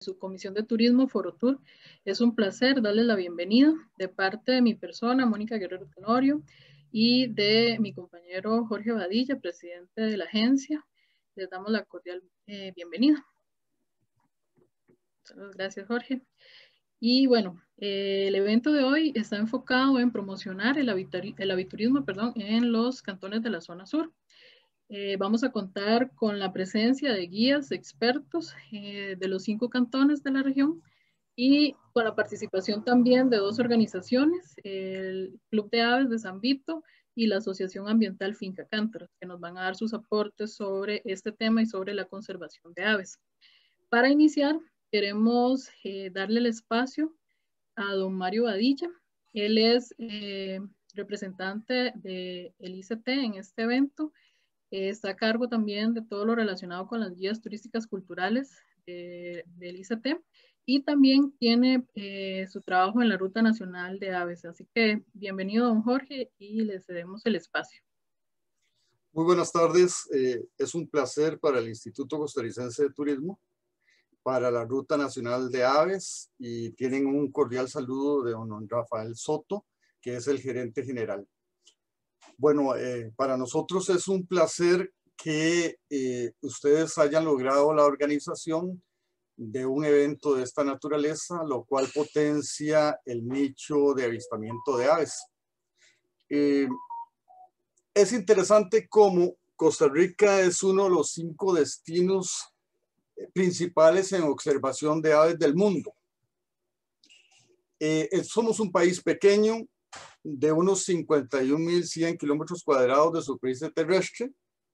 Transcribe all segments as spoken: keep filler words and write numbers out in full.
Subcomisión de Turismo, Forotur. Es un placer darles la bienvenida de parte de mi persona, Mónica Guerrero Tenorio, y de mi compañero Jorge Badilla, presidente de la agencia. Les damos la cordial eh, bienvenida. Muchas gracias, Jorge. Y bueno, eh, el evento de hoy está enfocado en promocionar el, avituri el aviturismo perdón, en los cantones de la zona sur. Eh, vamos a contar con la presencia de guías expertos eh, de los cinco cantones de la región y con la participación también de dos organizaciones, el Club de Aves de San Vito y la Asociación Ambiental Finca Cántaros, que nos van a dar sus aportes sobre este tema y sobre la conservación de aves. Para iniciar, queremos eh, darle el espacio a don Mario Badilla. Él es eh, representante del I C T en este evento. Eh, está a cargo también de todo lo relacionado con las guías turísticas culturales de, del I C T y también tiene eh, su trabajo en la Ruta Nacional de Aves. Así que bienvenido, don Jorge, y le cedemos el espacio. Muy buenas tardes. Eh, es un placer para el Instituto Costarricense de Turismo, para la Ruta Nacional de Aves, y tienen un cordial saludo de don Rafael Soto, que es el gerente general. Bueno, eh, para nosotros es un placer que eh, ustedes hayan logrado la organización de un evento de esta naturaleza, lo cual potencia el nicho de avistamiento de aves. Eh, es interesante cómo Costa Rica es uno de los cinco destinos principales en observación de aves del mundo. Eh, somos un país pequeño, de unos cincuenta y un mil cien kilómetros cuadrados de superficie terrestre,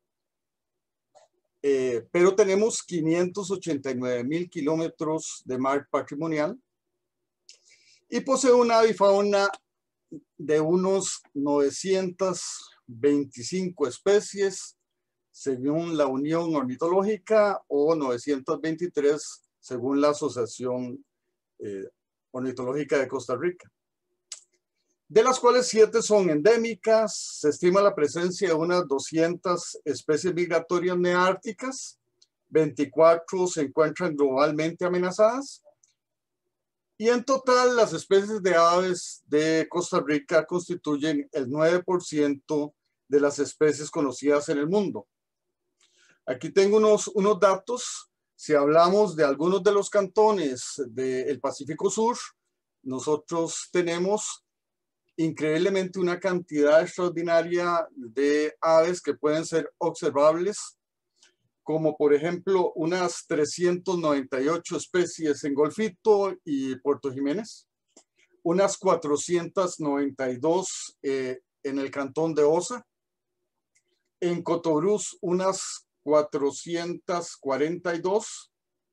eh, pero tenemos quinientos ochenta y nueve mil kilómetros de mar patrimonial y posee una avifauna de unos novecientas veinticinco especies según la Unión Ornitológica o novecientas veintitrés según la Asociación eh, Ornitológica de Costa Rica, de las cuales siete son endémicas. Se estima la presencia de unas doscientas especies migratorias neárticas, veinticuatro se encuentran globalmente amenazadas, y en total las especies de aves de Costa Rica constituyen el nueve por ciento de las especies conocidas en el mundo. Aquí tengo unos, unos datos. Si hablamos de algunos de los cantones del Pacífico Sur, nosotros tenemos increíblemente una cantidad extraordinaria de aves que pueden ser observables, como por ejemplo unas trescientas noventa y ocho especies en Golfito y Puerto Jiménez, unas cuatrocientas noventa y dos eh, en el cantón de Osa, en Cotobruz unas cuatrocientas cuarenta y dos,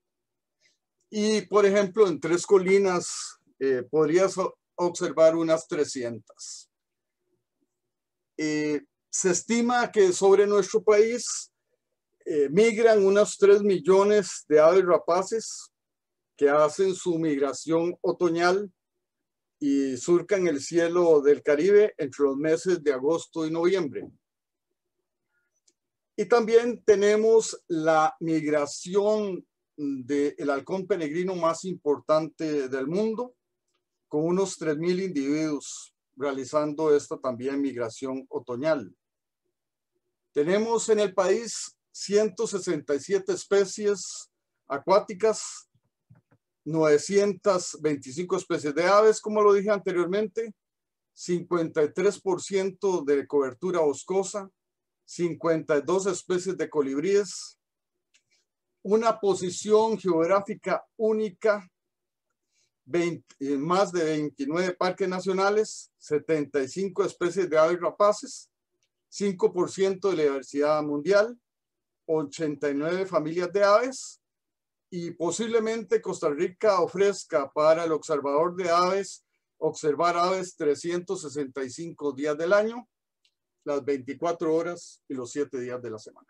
y por ejemplo en Tres Colinas eh, podrías observar unas trescientas. Eh, se estima que sobre nuestro país eh, migran unos tres millones de aves rapaces que hacen su migración otoñal y surcan el cielo del Caribe entre los meses de agosto y noviembre. Y también tenemos la migración del halcón peregrino más importante del mundo, con unos tres mil individuos realizando esta también migración otoñal. Tenemos en el país ciento sesenta y siete especies acuáticas, novecientas veinticinco especies de aves, como lo dije anteriormente, cincuenta y tres por ciento de cobertura boscosa, cincuenta y dos especies de colibríes, una posición geográfica única, veinte, más de veintinueve parques nacionales, setenta y cinco especies de aves rapaces, cinco por ciento de la diversidad mundial, ochenta y nueve familias de aves, y posiblemente Costa Rica ofrezca para el observador de aves observar aves trescientos sesenta y cinco días del año, las veinticuatro horas y los siete días de la semana.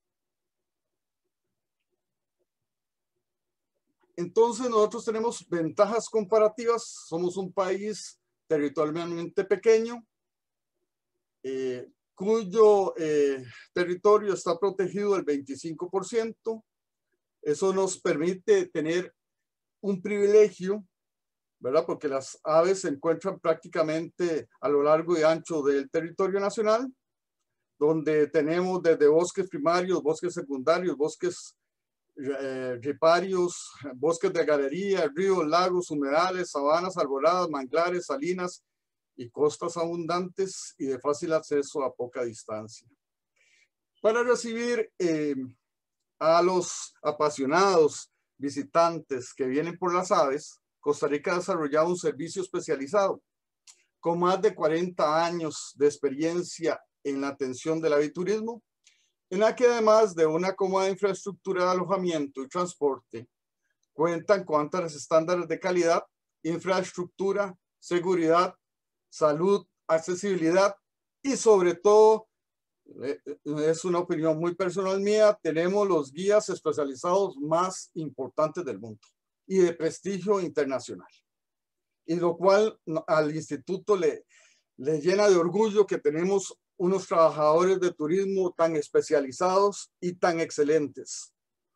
Entonces nosotros tenemos ventajas comparativas. Somos un país territorialmente pequeño, eh, cuyo eh, territorio está protegido el veinticinco por ciento. Eso nos permite tener un privilegio, ¿verdad? Porque las aves se encuentran prácticamente a lo largo y ancho del territorio nacional, donde tenemos desde bosques primarios, bosques secundarios, bosques eh, riparios, bosques de galería, ríos, lagos, humedales, sabanas arboladas, manglares, salinas y costas abundantes y de fácil acceso a poca distancia. Para recibir eh, a los apasionados visitantes que vienen por las aves, Costa Rica ha desarrollado un servicio especializado con más de cuarenta años de experiencia en la atención del aviturismo, en la que además de una cómoda infraestructura de alojamiento y transporte, cuentan con altos estándares de calidad, infraestructura, seguridad, salud, accesibilidad y sobre todo, es una opinión muy personal mía, tenemos los guías especializados más importantes del mundo y de prestigio internacional. Y lo cual al instituto le, le llena de orgullo que tenemos unos trabajadores de turismo tan especializados y tan excelentes.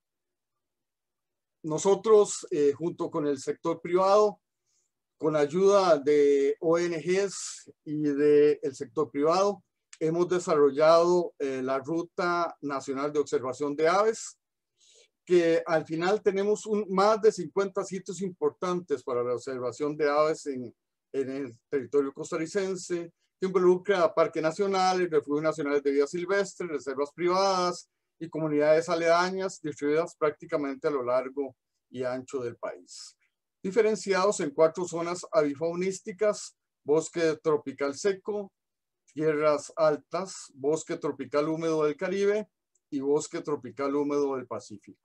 Nosotros, eh, junto con el sector privado, con ayuda de O N Ges y del sector privado, hemos desarrollado eh, la Ruta Nacional de Observación de Aves, que al final tenemos un, más de cincuenta sitios importantes para la observación de aves en, en el territorio costarricense, que involucra parques nacionales, refugios nacionales de vida silvestre, reservas privadas y comunidades aledañas distribuidas prácticamente a lo largo y ancho del país. Diferenciados en cuatro zonas avifaunísticas: bosque tropical seco, tierras altas, bosque tropical húmedo del Caribe y bosque tropical húmedo del Pacífico.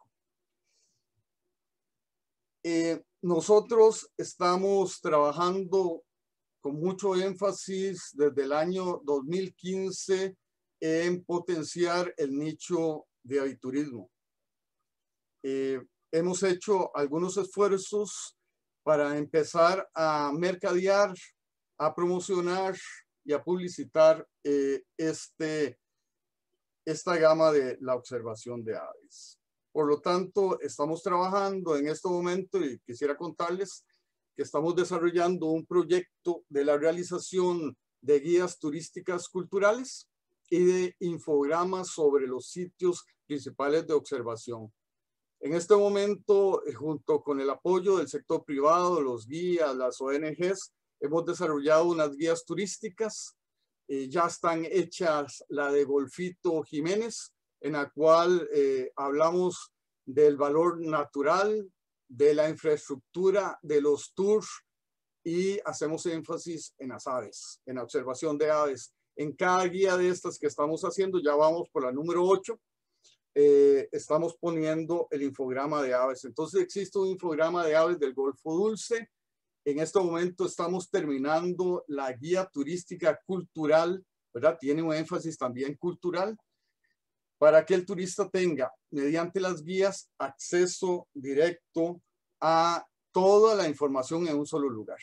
Eh, nosotros estamos trabajando con mucho énfasis desde el año dos mil quince en potenciar el nicho de aviturismo. Eh, hemos hecho algunos esfuerzos para empezar a mercadear, a promocionar y a publicitar eh, este, esta gama de la observación de aves. Por lo tanto, estamos trabajando en este momento y quisiera contarles que estamos desarrollando un proyecto de la realización de guías turísticas culturales y de infogramas sobre los sitios principales de observación. En este momento, junto con el apoyo del sector privado, los guías, las O N Ges, hemos desarrollado unas guías turísticas. Eh, ya están hechas la de Golfito Jiménez, en la cual eh, hablamos del valor natural, de la infraestructura, de los tours y hacemos énfasis en las aves, en la observación de aves. En cada guía de estas que estamos haciendo, ya vamos por la número ocho, eh, estamos poniendo el infograma de aves. Entonces existe un infograma de aves del Golfo Dulce. En este momento estamos terminando la guía turística cultural, ¿verdad? Tiene un énfasis también cultural, para que el turista tenga, mediante las guías, acceso directo a toda la información en un solo lugar.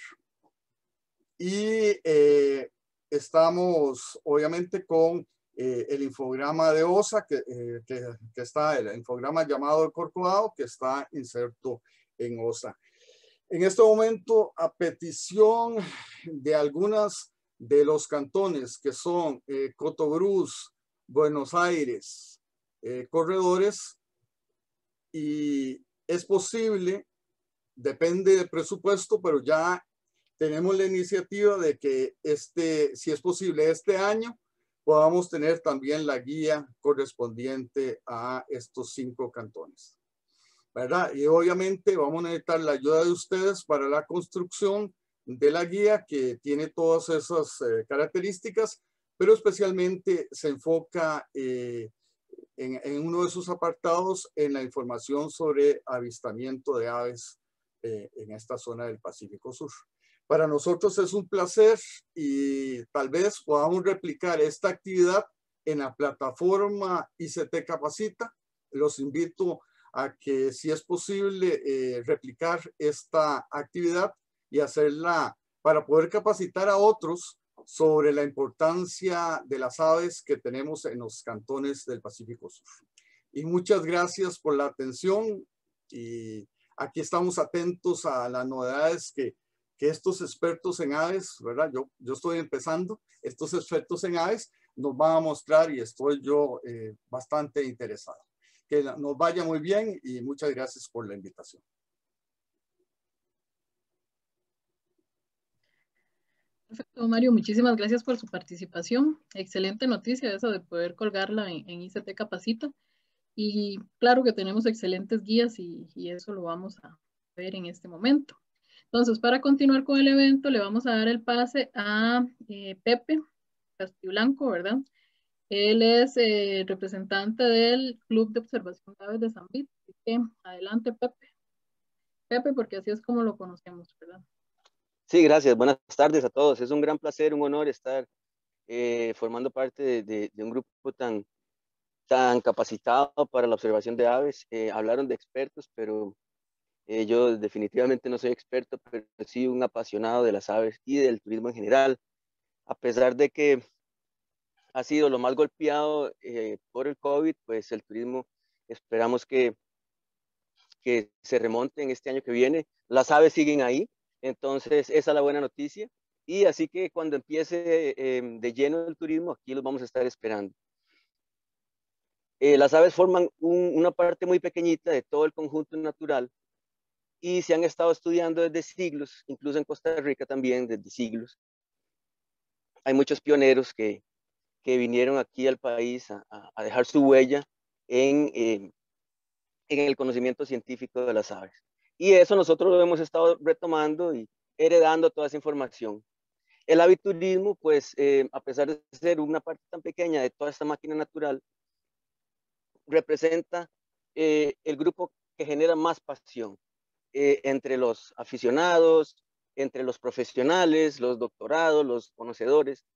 Y eh, estamos, obviamente, con eh, el infograma de O S A, que, eh, que, que está, el infograma llamado El Corcovado, que está inserto en O S A. En este momento, a petición de algunas de los cantones, que son eh, Cotobruz, Buenos Aires, eh, Corredores, y es posible, depende del presupuesto, pero ya tenemos la iniciativa de que este, si es posible este año, podamos tener también la guía correspondiente a estos cinco cantones, ¿verdad? Y obviamente vamos a necesitar la ayuda de ustedes para la construcción de la guía, que tiene todas esas eh, características, pero especialmente se enfoca eh, en, en uno de sus apartados en la información sobre avistamiento de aves eh, en esta zona del Pacífico Sur. Para nosotros es un placer y tal vez podamos replicar esta actividad en la plataforma I C T Capacita. Los invito a que, si es posible, eh, replicar esta actividad y hacerla para poder capacitar a otros sobre la importancia de las aves que tenemos en los cantones del Pacífico Sur. Y muchas gracias por la atención y aquí estamos atentos a las novedades que, que estos expertos en aves, ¿verdad? Yo, yo estoy empezando, estos expertos en aves nos van a mostrar y estoy yo eh, bastante interesado. Que nos vaya muy bien y muchas gracias por la invitación. Perfecto, Mario, muchísimas gracias por su participación. Excelente noticia esa de poder colgarla en, en I C T Capacita. Y claro que tenemos excelentes guías y, y eso lo vamos a ver en este momento. Entonces, para continuar con el evento, le vamos a dar el pase a eh, Pepe Castiblanco, ¿verdad? Él es eh, representante del Club de Observación de Aves de San Vito. Así que adelante, Pepe. Pepe, porque así es como lo conocemos, ¿verdad? Sí, gracias. Buenas tardes a todos. Es un gran placer, un honor estar eh, formando parte de, de, de un grupo tan, tan capacitado para la observación de aves. Eh, hablaron de expertos, pero eh, yo definitivamente no soy experto, pero sí un apasionado de las aves y del turismo en general. A pesar de que ha sido lo más golpeado eh, por el COVID, pues el turismo esperamos que, que se remonte en este año que viene. Las aves siguen ahí, entonces esa es la buena noticia. Y así que cuando empiece eh, de lleno el turismo, aquí los vamos a estar esperando. Eh, las aves forman un, una parte muy pequeñita de todo el conjunto natural y se han estado estudiando desde siglos, incluso en Costa Rica también desde siglos. Hay muchos pioneros que, que vinieron aquí al país a, a dejar su huella en, eh, en el conocimiento científico de las aves. Y eso nosotros lo hemos estado retomando y heredando toda esa información. El aviturismo, pues, eh, a pesar de ser una parte tan pequeña de toda esta máquina natural, representa eh, el grupo que genera más pasión eh, entre los aficionados, entre los profesionales, los doctorados, los conocedores.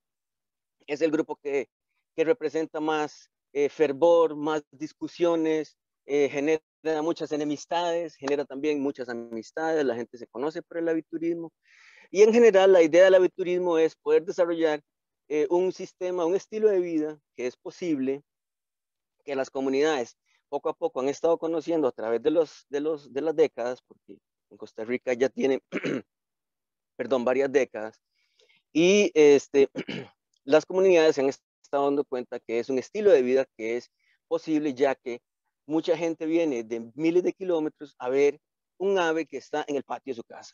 Es el grupo que, que representa más eh, fervor, más discusiones, eh, genera muchas enemistades, genera también muchas amistades, la gente se conoce por el aviturismo. Y en general la idea del aviturismo es poder desarrollar eh, un sistema, un estilo de vida que es posible, que las comunidades poco a poco han estado conociendo a través de, los, de, los, de las décadas, porque en Costa Rica ya tiene, perdón, varias décadas, y este, las comunidades se han estado dando cuenta que es un estilo de vida que es posible, ya que mucha gente viene de miles de kilómetros a ver un ave que está en el patio de su casa.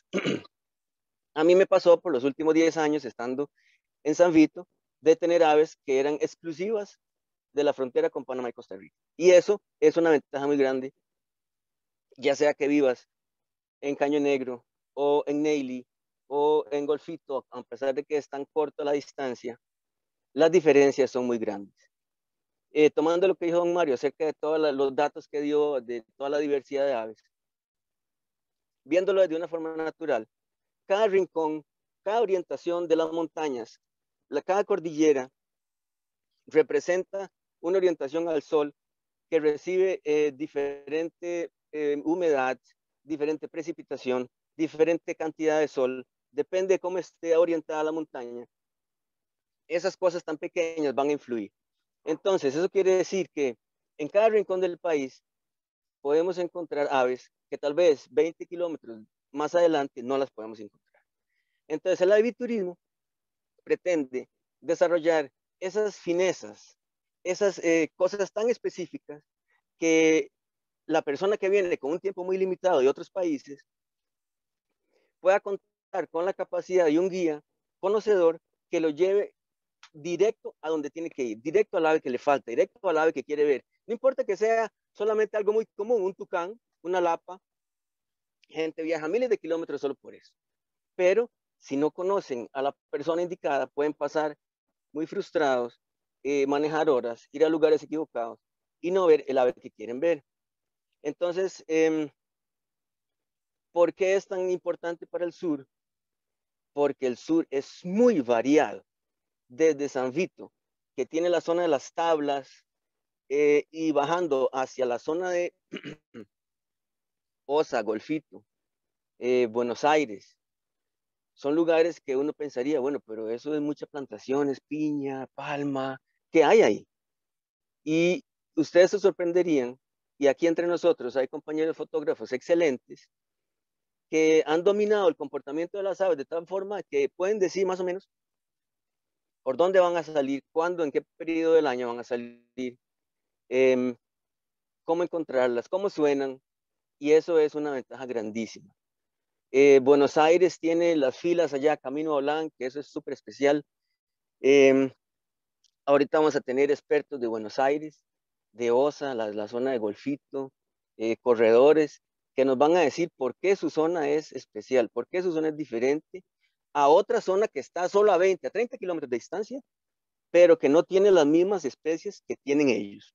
A mí me pasó por los últimos diez años estando en San Vito de tener aves que eran exclusivas de la frontera con Panamá y Costa Rica. Y eso es una ventaja muy grande, ya sea que vivas en Caño Negro o en Neily o en Golfito, a pesar de que es tan corta la distancia, las diferencias son muy grandes. Eh, tomando lo que dijo don Mario acerca de todos los datos que dio de toda la diversidad de aves, viéndolo de una forma natural, cada rincón, cada orientación de las montañas, la, cada cordillera representa una orientación al sol que recibe eh, diferente eh, humedad, diferente precipitación, diferente cantidad de sol, depende de cómo esté orientada la montaña. Esas cosas tan pequeñas van a influir. Entonces, eso quiere decir que en cada rincón del país podemos encontrar aves que tal vez veinte kilómetros más adelante no las podemos encontrar. Entonces, el aviturismo pretende desarrollar esas finezas, esas eh, cosas tan específicas que la persona que viene con un tiempo muy limitado de otros países pueda contar con la capacidad de un guía conocedor que lo lleve directo a donde tiene que ir, directo al ave que le falta, directo al ave que quiere ver. No importa que sea solamente algo muy común, un tucán, una lapa, gente viaja miles de kilómetros solo por eso. Pero si no conocen a la persona indicada, pueden pasar muy frustrados, eh, manejar horas, ir a lugares equivocados y no ver el ave que quieren ver. Entonces, eh, ¿por qué es tan importante para el sur? Porque el sur es muy variado. Desde San Vito, que tiene la zona de las tablas, eh, y bajando hacia la zona de Osa, Golfito, eh, Buenos Aires, son lugares que uno pensaría, bueno, pero eso es muchas plantaciones, piña, palma, ¿qué hay ahí? Y ustedes se sorprenderían y aquí entre nosotros hay compañeros fotógrafos excelentes que han dominado el comportamiento de las aves de tal forma que pueden decir más o menos por dónde van a salir, cuándo, en qué periodo del año van a salir, eh, cómo encontrarlas, cómo suenan, y eso es una ventaja grandísima. Eh, Buenos Aires tiene las filas allá, Camino a Olán, que eso es súper especial. Eh, ahorita vamos a tener expertos de Buenos Aires, de Osa, la, la zona de Golfito, eh, corredores, que nos van a decir por qué su zona es especial, por qué su zona es diferente a otra zona que está solo a veinte, a treinta kilómetros de distancia, pero que no tiene las mismas especies que tienen ellos.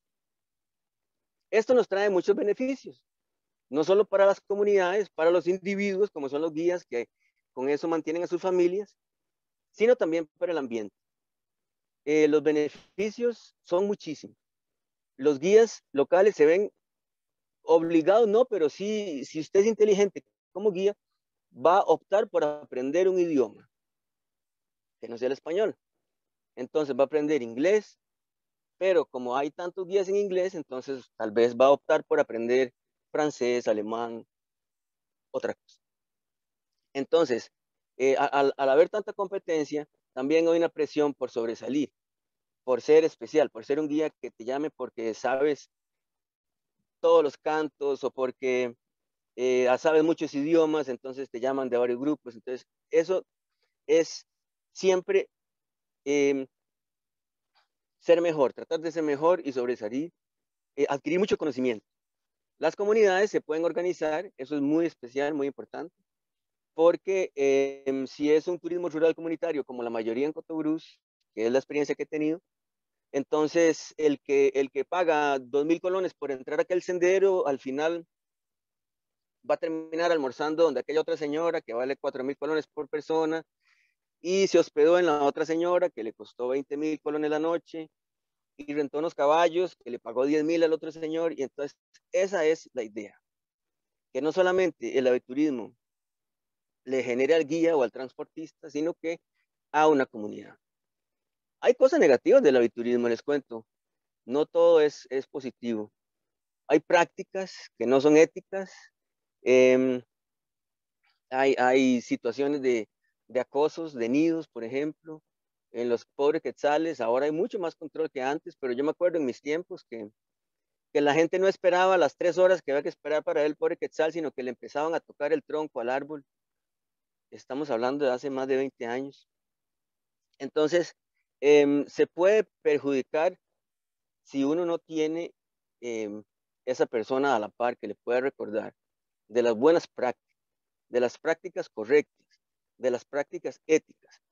Esto nos trae muchos beneficios, no solo para las comunidades, para los individuos, como son los guías que con eso mantienen a sus familias, sino también para el ambiente. Eh, los beneficios son muchísimos. Los guías locales se ven obligados, no, pero sí, si usted es inteligente como guía, va a optar por aprender un idioma que no sea el español. Entonces va a aprender inglés, pero como hay tantos guías en inglés, entonces tal vez va a optar por aprender francés, alemán, otra cosa. Entonces, eh, al, al haber tanta competencia, también hay una presión por sobresalir, por ser especial, por ser un guía que te llame porque sabes todos los cantos o porque eh, sabes muchos idiomas, entonces te llaman de varios grupos. Entonces, eso es siempre eh, ser mejor, tratar de ser mejor y sobresalir, eh, adquirir mucho conocimiento. Las comunidades se pueden organizar, eso es muy especial, muy importante, porque eh, si es un turismo rural comunitario, como la mayoría en Cotobruz, que es la experiencia que he tenido, entonces el que, el que paga dos mil colones por entrar a aquel sendero, al final va a terminar almorzando donde aquella otra señora que vale cuatro mil colones por persona, y se hospedó en la otra señora que le costó veinte mil colones la noche, y rentó unos caballos que le pagó diez mil al otro señor, y entonces esa es la idea, que no solamente el aviturismo le genere al guía o al transportista, sino que a una comunidad. Hay cosas negativas del aviturismo, les cuento, no todo es, es positivo. Hay prácticas que no son éticas, eh, hay, hay situaciones de, de acosos, de nidos, por ejemplo, en los pobres quetzales. Ahora hay mucho más control que antes, pero yo me acuerdo en mis tiempos que, que la gente no esperaba las tres horas que había que esperar para ver el pobre quetzal, sino que le empezaban a tocar el tronco al árbol. Estamos hablando de hace más de veinte años. Entonces, eh, se puede perjudicar si uno no tiene eh, esa persona a la par que le pueda recordar de las buenas prácticas, de las prácticas correctas, de las prácticas éticas.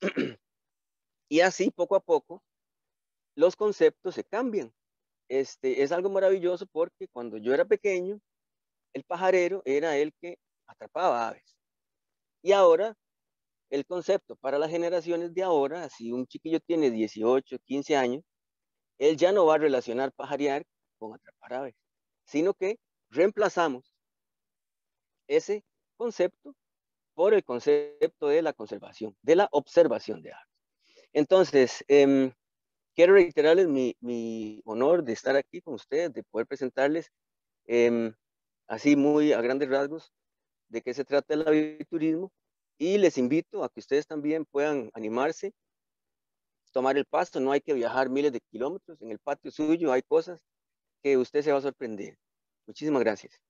Y así, poco a poco, los conceptos se cambian. Este, es algo maravilloso porque cuando yo era pequeño, el pajarero era el que atrapaba aves. Y ahora, el concepto para las generaciones de ahora, si un chiquillo tiene dieciocho, quince años, él ya no va a relacionar pajarear con atrapar aves, sino que reemplazamos ese concepto por el concepto de la conservación, de la observación de aves. Entonces, eh, quiero reiterarles mi, mi, honor de estar aquí con ustedes, de poder presentarles eh, así muy a grandes rasgos de qué se trata el aviturismo, y les invito a que ustedes también puedan animarse, tomar el paso. No hay que viajar miles de kilómetros, en el patio suyo hay cosas que usted se va a sorprender. Muchísimas gracias.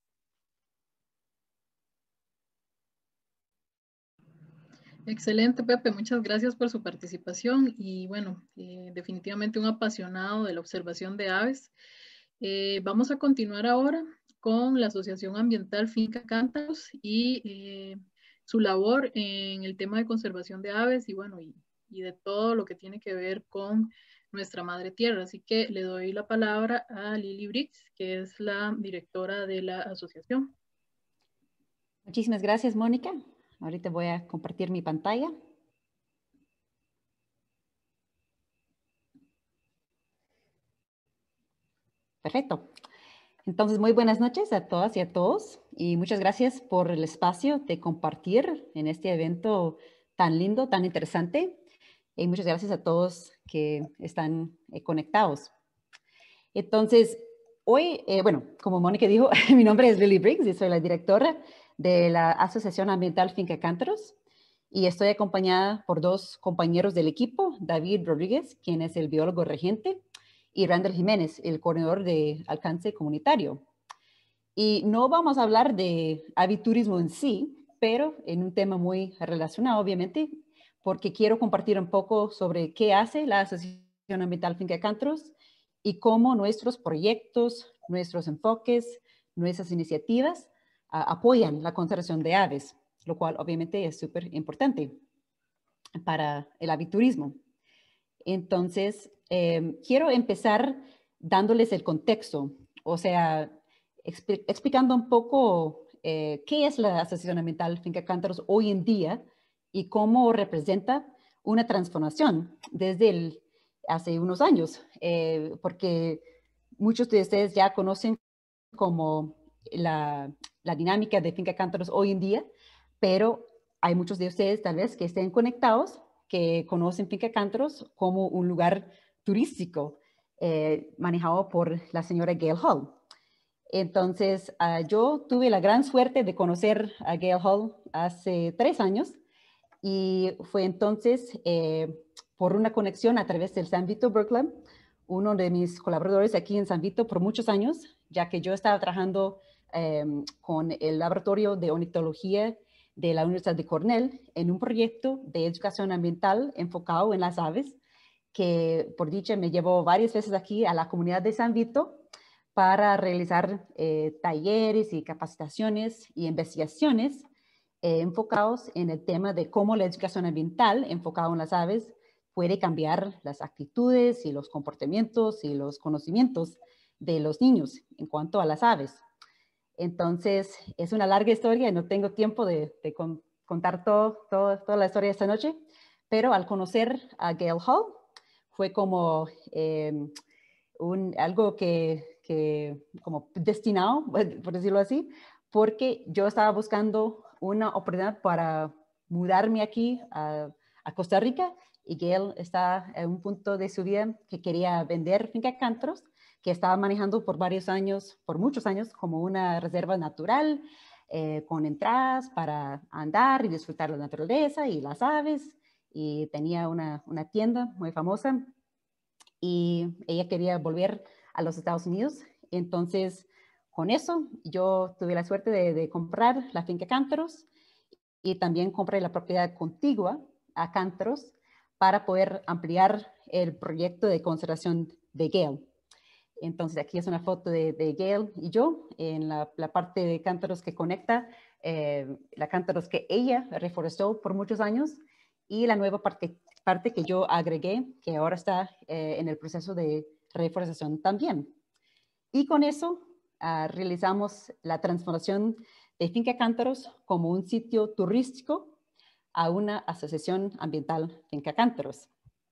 Excelente, Pepe. Muchas gracias por su participación y bueno, eh, definitivamente un apasionado de la observación de aves. Eh, vamos a continuar ahora con la Asociación Ambiental Finca Cántaros y eh, su labor en el tema de conservación de aves y bueno, y, y de todo lo que tiene que ver con nuestra madre tierra. Así que le doy la palabra a Lili Briggs, que es la directora de la asociación. Muchísimas gracias, Mónica. Ahorita voy a compartir mi pantalla. Perfecto. Entonces, muy buenas noches a todas y a todos y muchas gracias por el espacio de compartir en este evento tan lindo, tan interesante. Y muchas gracias a todos que están eh, conectados. Entonces, hoy, eh, bueno, como Mónica dijo, mi nombre es Lily Briggs y soy la directora de la Asociación Ambiental Finca Cántaros y estoy acompañada por dos compañeros del equipo, David Rodríguez, quien es el biólogo regente, y Randall Jiménez, el coordinador de alcance comunitario. Y no vamos a hablar de aviturismo en sí, pero en un tema muy relacionado, obviamente, porque quiero compartir un poco sobre qué hace la Asociación Ambiental Finca Cántaros y cómo nuestros proyectos, nuestros enfoques, nuestras iniciativas uh, apoyan la conservación de aves, lo cual obviamente es súper importante para el aviturismo. Entonces, eh, quiero empezar dándoles el contexto, o sea, exp explicando un poco eh, qué es la Asociación Ambiental Finca Cántaros hoy en día y cómo representa una transformación desde el, hace unos años, eh, porque muchos de ustedes ya conocen como la, la dinámica de Finca Cántaros hoy en día, pero hay muchos de ustedes tal vez que estén conectados, que conocen Finca Cántaros como un lugar turístico eh, manejado por la señora Gail Hall. Entonces, uh, yo tuve la gran suerte de conocer a Gail Hall hace tres años y fue entonces eh, por una conexión a través del San Vito Berkeley, uno de mis colaboradores aquí en San Vito por muchos años, ya que yo estaba trabajando eh, con el laboratorio de ornitología de la Universidad de Cornell en un proyecto de educación ambiental enfocado en las aves, que por dicha me llevó varias veces aquí a la comunidad de San Vito para realizar eh, talleres y capacitaciones y investigaciones eh, enfocados en el tema de cómo la educación ambiental enfocada en las aves puede cambiar las actitudes y los comportamientos y los conocimientos de los niños en cuanto a las aves. Entonces, es una larga historia y no tengo tiempo de, de con, contar todo, todo, toda la historia esta noche, pero al conocer a Gail Hall, fue como eh, un, algo que, que, como destinado, por decirlo así, porque yo estaba buscando una oportunidad para mudarme aquí a, a Costa Rica y Gail está en un punto de su vida que quería vender Finca Cántaros, que estaba manejando por varios años, por muchos años, como una reserva natural, eh, con entradas para andar y disfrutar la naturaleza y las aves, y tenía una, una tienda muy famosa, y ella quería volver a los Estados Unidos. Entonces, con eso, yo tuve la suerte de, de comprar la Finca Cántaros, y también compré la propiedad contigua a Cántaros para poder ampliar el proyecto de conservación de Gail. Entonces, aquí es una foto de, de Gail y yo en la, la parte de Cántaros que conecta, eh, la Cántaros que ella reforestó por muchos años y la nueva parte, parte que yo agregué, que ahora está eh, en el proceso de reforestación también. Y con eso uh, realizamos la transformación de Finca Cántaros como un sitio turístico a una asociación ambiental Finca Cántaros.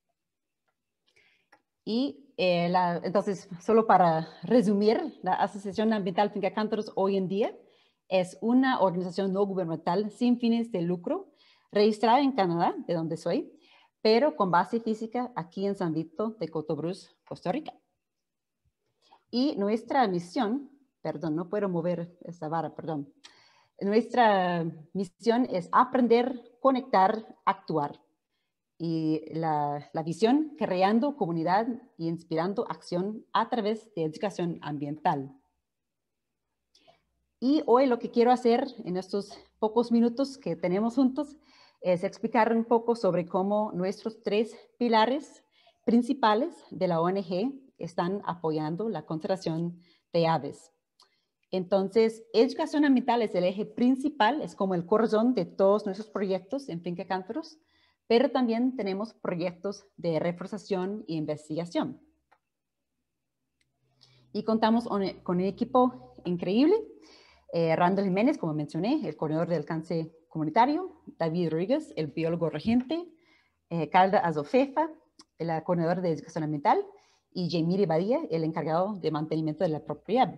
Y eh, la, entonces, solo para resumir, la Asociación Ambiental Finca Cántaros hoy en día es una organización no gubernamental sin fines de lucro, registrada en Canadá, de donde soy, pero con base física aquí en San Vito de Cotobruz, Costa Rica. Y nuestra misión, perdón, no puedo mover esta vara, perdón. Nuestra misión es aprender, conectar, actuar. Y la, la visión, creando comunidad y inspirando acción a través de educación ambiental. Y hoy lo que quiero hacer en estos pocos minutos que tenemos juntos es explicar un poco sobre cómo nuestros tres pilares principales de la O N G están apoyando la conservación de aves. Entonces, educación ambiental es el eje principal, es como el corazón de todos nuestros proyectos en Finca Cántaros, pero también tenemos proyectos de reforestación e investigación. Y contamos con un equipo increíble. Eh, Randall Jiménez, como mencioné, el coordinador de alcance comunitario, David Rodríguez, el biólogo regente, eh, Calda Azofefa, la coordinadora de educación ambiental, y Jamie Badía, el encargado de mantenimiento de la propiedad.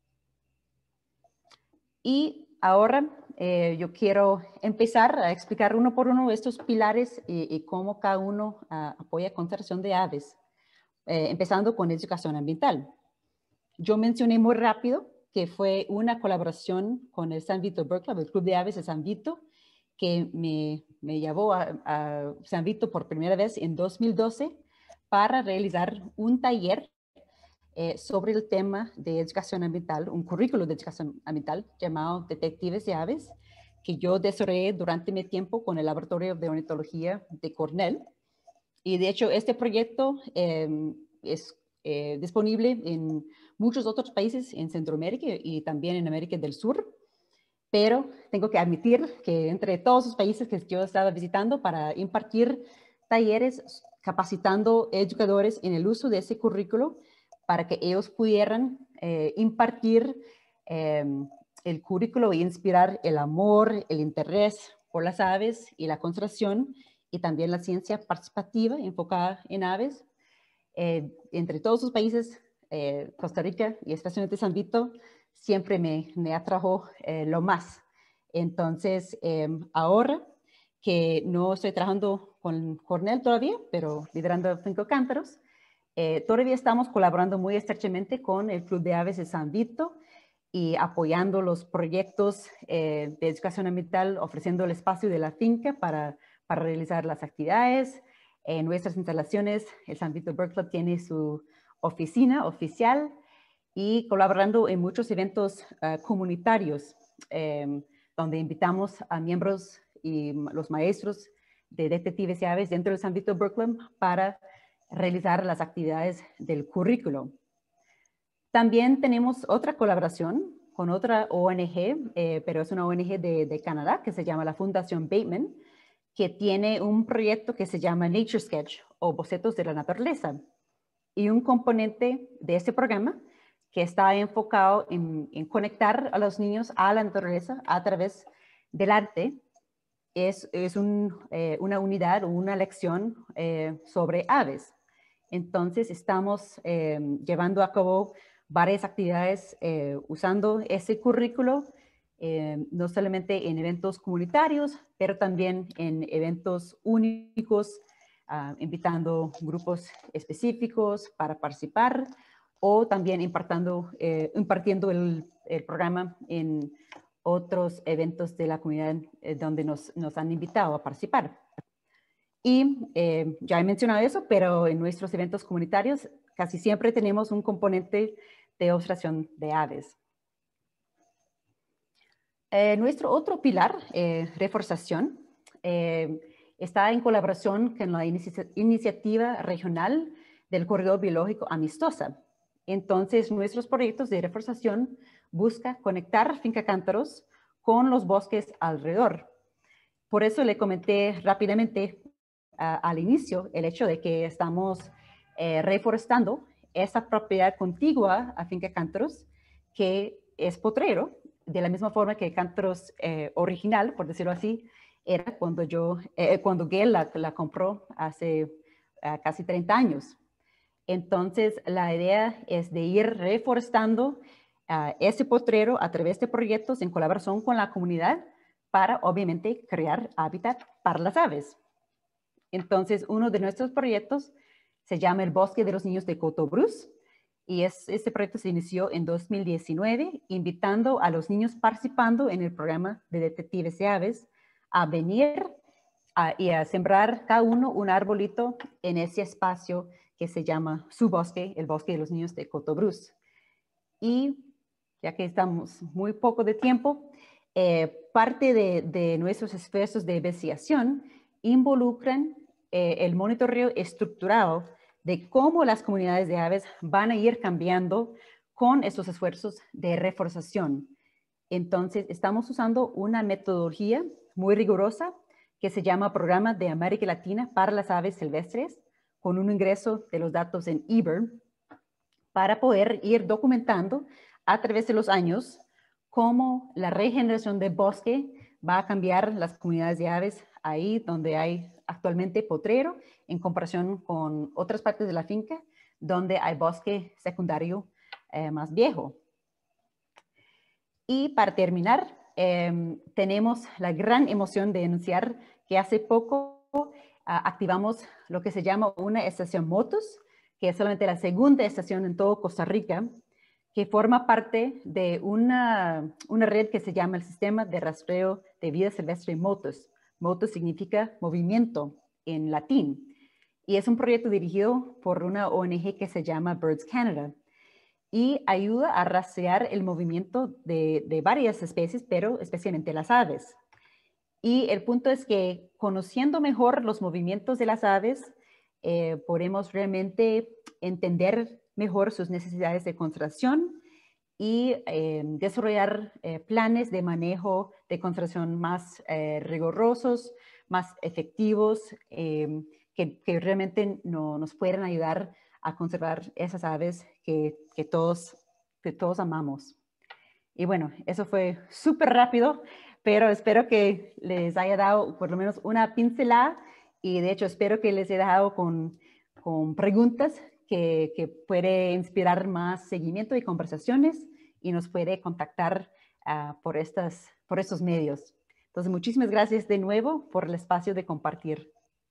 Y ahora eh, yo quiero empezar a explicar uno por uno estos pilares y, y cómo cada uno uh, apoya conservación de aves, eh, empezando con educación ambiental. yo mencioné muy rápido que fue una colaboración con el San Vito Bird Club, el Club de Aves de San Vito, que me, me llevó a, a San Vito por primera vez en dos mil doce para realizar un taller eh, sobre el tema de educación ambiental, un currículo de educación ambiental llamado Detectives de Aves, que yo desarrollé durante mi tiempo con el Laboratorio de Ornitología de Cornell. Y de hecho, este proyecto eh, es eh, disponible en muchos otros países en Centroamérica y también en América del Sur. Pero tengo que admitir que entre todos los países que yo estaba visitando para impartir talleres capacitando educadores en el uso de ese currículo para que ellos pudieran eh, impartir eh, el currículo e inspirar el amor, el interés por las aves y la conservación y también la ciencia participativa enfocada en aves. Eh, entre todos los países, eh, Costa Rica y especialmente San Vito, siempre me, me atrajo eh, lo más. Entonces, eh, ahora que no estoy trabajando con Cornell todavía, pero liderando Cinco Cántaros, eh, todavía estamos colaborando muy estrechamente con el Club de Aves de San Vito y apoyando los proyectos eh, de educación ambiental, ofreciendo el espacio de la finca para, para realizar las actividades. En nuestras instalaciones, el San Vito Bird Club tiene su oficina oficial y colaborando en muchos eventos uh, comunitarios, eh, donde invitamos a miembros y los maestros de detectives y aves dentro del San Vito Bird Club para realizar las actividades del currículo. También tenemos otra colaboración con otra O N G, eh, pero es una O N G de, de Canadá que se llama la Fundación Bateman, que tiene un proyecto que se llama Nature Sketch o Bocetos de la Naturaleza. Y un componente de este programa que está enfocado en, en conectar a los niños a la naturaleza a través del arte es, es un, eh, una unidad o una lección eh, sobre aves. Entonces estamos eh, llevando a cabo varias actividades eh, usando ese currículo, eh, no solamente en eventos comunitarios, pero también en eventos únicos, uh, invitando grupos específicos para participar o también impartiendo, eh, impartiendo el, el programa en otros eventos de la comunidad eh, donde nos, nos han invitado a participar. Y eh, ya he mencionado eso, pero en nuestros eventos comunitarios casi siempre tenemos un componente de observación de aves. Eh, nuestro otro pilar, eh, reforestación, eh, está en colaboración con la inici- iniciativa regional del Corredor Biológico Amistosa. Entonces, nuestros proyectos de reforestación buscan conectar Finca Cántaros con los bosques alrededor. Por eso le comenté rápidamente uh, al inicio el hecho de que estamos eh, reforestando esa propiedad contigua a Finca Cántaros, que es potrero, de la misma forma que Cántaros eh, original, por decirlo así, era cuando yo, eh, cuando Gail la, la compró hace uh, casi treinta años. Entonces, la idea es de ir reforestando uh, ese potrero a través de proyectos en colaboración con la comunidad para, obviamente, crear hábitat para las aves. Entonces, uno de nuestros proyectos se llama el Bosque de los Niños de Cotobruz, y es, este proyecto se inició en dos mil diecinueve, invitando a los niños participando en el programa de Detectives de Aves a venir a, y a sembrar cada uno un arbolito en ese espacio que se llama su bosque, el Bosque de los Niños de Cotobruz. Y ya que estamos muy poco de tiempo, eh, parte de, de nuestros esfuerzos de investigación involucran eh, el monitoreo estructurado de cómo las comunidades de aves van a ir cambiando con estos esfuerzos de reforestación. Entonces, estamos usando una metodología muy rigurosa que se llama Programa de América Latina para las Aves Silvestres, con un ingreso de los datos en E B I R, para poder ir documentando a través de los años cómo la regeneración del bosque va a cambiar las comunidades de aves ahí donde hay actualmente potrero en comparación con otras partes de la finca donde hay bosque secundario eh, más viejo. Y para terminar, eh, tenemos la gran emoción de anunciar que hace poco uh, activamos lo que se llama una estación motos, que es solamente la segunda estación en todo Costa Rica, que forma parte de una, una red que se llama el Sistema de Rastreo de Vida Silvestre MOTOS. MOTOS significa movimiento en latín. Y es un proyecto dirigido por una O N G que se llama Birds Canada. Y ayuda a rastrear el movimiento de, de varias especies, pero especialmente las aves. Y el punto es que conociendo mejor los movimientos de las aves, eh, podemos realmente entender mejor sus necesidades de conservación y eh, desarrollar eh, planes de manejo de conservación más eh, rigurosos, más efectivos, eh, que, que realmente no, nos puedan ayudar a conservar esas aves que, que, todos, que todos amamos. Y bueno, eso fue súper rápido, pero espero que les haya dado por lo menos una pincelada y de hecho espero que les haya dejado con, con preguntas que, que puede inspirar más seguimiento y conversaciones y nos puede contactar uh, por, estas, por estos medios. Entonces, muchísimas gracias de nuevo por el espacio de compartir.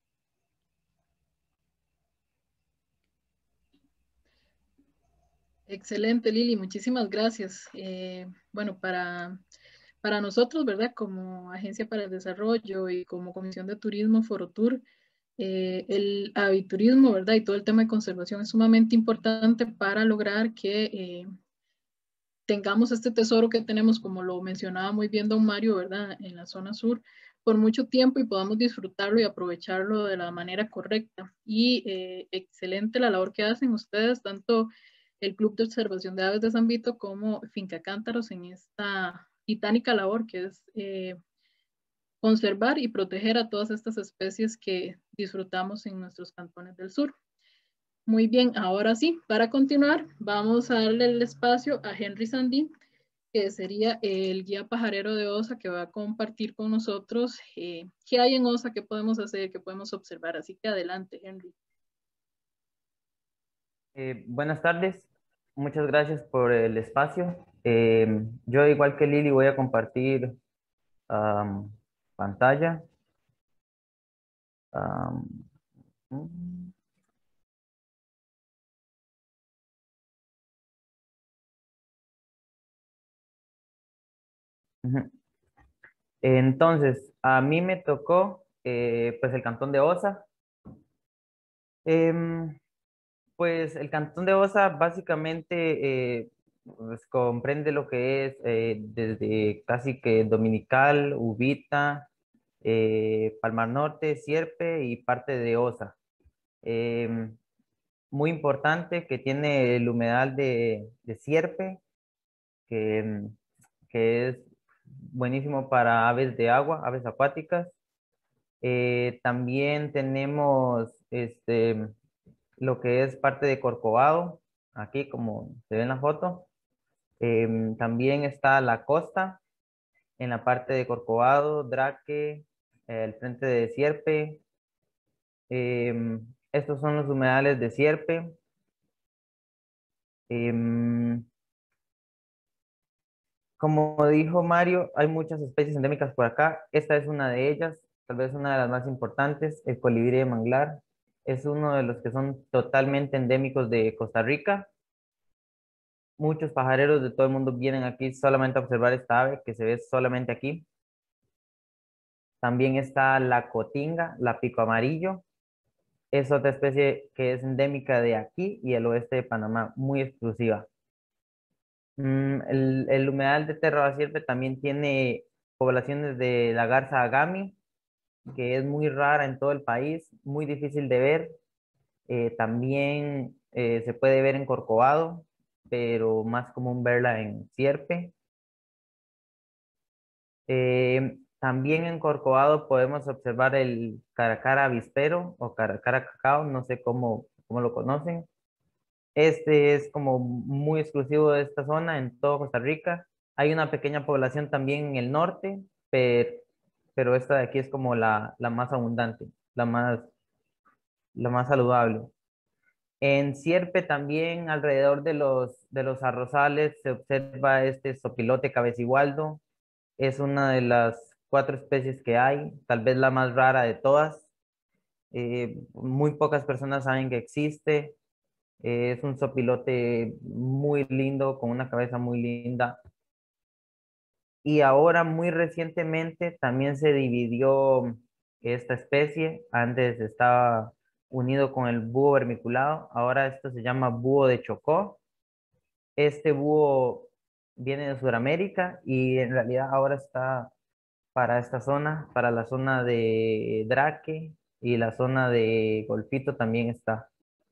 Excelente, Lili, muchísimas gracias. Eh, bueno, para, para nosotros, ¿verdad? Como Agencia para el Desarrollo y como Comisión de Turismo Forotur, eh, el aviturismo, ¿verdad? Y todo el tema de conservación es sumamente importante para lograr que eh, tengamos este tesoro que tenemos, como lo mencionaba muy bien don Mario, ¿verdad? En la zona sur, por mucho tiempo y podamos disfrutarlo y aprovecharlo de la manera correcta. Y eh, excelente la labor que hacen ustedes, tanto el Club de Observación de Aves de San Vito como Finca Cántaros en esta titánica labor que es eh, conservar y proteger a todas estas especies que disfrutamos en nuestros cantones del sur. Muy bien, ahora sí, para continuar, vamos a darle el espacio a Henry Sandin, que sería el guía pajarero de OSA, que va a compartir con nosotros eh, qué hay en OSA, qué podemos hacer, qué podemos observar. Así que adelante, Henry. Eh, buenas tardes, muchas gracias por el espacio. Eh, yo, igual que Lili, voy a compartir um, pantalla. Um, mm. Ujú. Entonces, a mí me tocó eh, pues el cantón de Osa. Em, pues el cantón de Osa básicamente eh, pues, comprende lo que es eh, desde casi que Dominical, Ubita, eh, Palmar Norte, Sierpe y parte de Osa. Em, muy importante que tiene el humedal de, de Sierpe, que, em, que es buenísimo para aves de agua, aves acuáticas. Eh, también tenemos este, lo que es parte de Corcovado, aquí como se ve en la foto. Em, también está la costa, en la parte de Corcovado, Draque, eh, el frente de Sierpe. Em, estos son los humedales de Sierpe. Em, como dijo Mario, hay muchas especies endémicas por acá. Esta es una de ellas, tal vez una de las más importantes, el colibrí de manglar. Es uno de los que son totalmente endémicos de Costa Rica. Muchos pajareros de todo el mundo vienen aquí solamente a observar esta ave que se ve solamente aquí. También está la cotinga, la pico amarillo. Es otra especie que es endémica de aquí y el oeste de Panamá, muy exclusiva. Mm, el, el humedal de Terra Sierpe también tiene poblaciones de la garza agami, que es muy rara en todo el país, muy difícil de ver. Eh, también eh, se puede ver en Corcovado, pero más común verla en Sierpe. Eh, también en Corcovado podemos observar el caracara avispero o caracara cacao, no sé cómo, cómo lo conocen. Este es como muy exclusivo de esta zona en todo Costa Rica. Hay una pequeña población también en el norte, pero, pero esta de aquí es como la, la más abundante, la más, la más saludable. En Sierpe también, alrededor de los, de los arrozales, se observa este sopilote cabecigualdo. Es una de las cuatro especies que hay, tal vez la más rara de todas. Eh, muy pocas personas saben que existe. Eh, es un zopilote muy lindo, con una cabeza muy linda. Y ahora, muy recientemente, también se dividió esta especie. Antes estaba unido con el búho vermiculado. Ahora esto se llama búho de Chocó. Este búho viene de Sudamérica y en realidad ahora está para esta zona, para la zona de Draque y la zona de Golfito también está.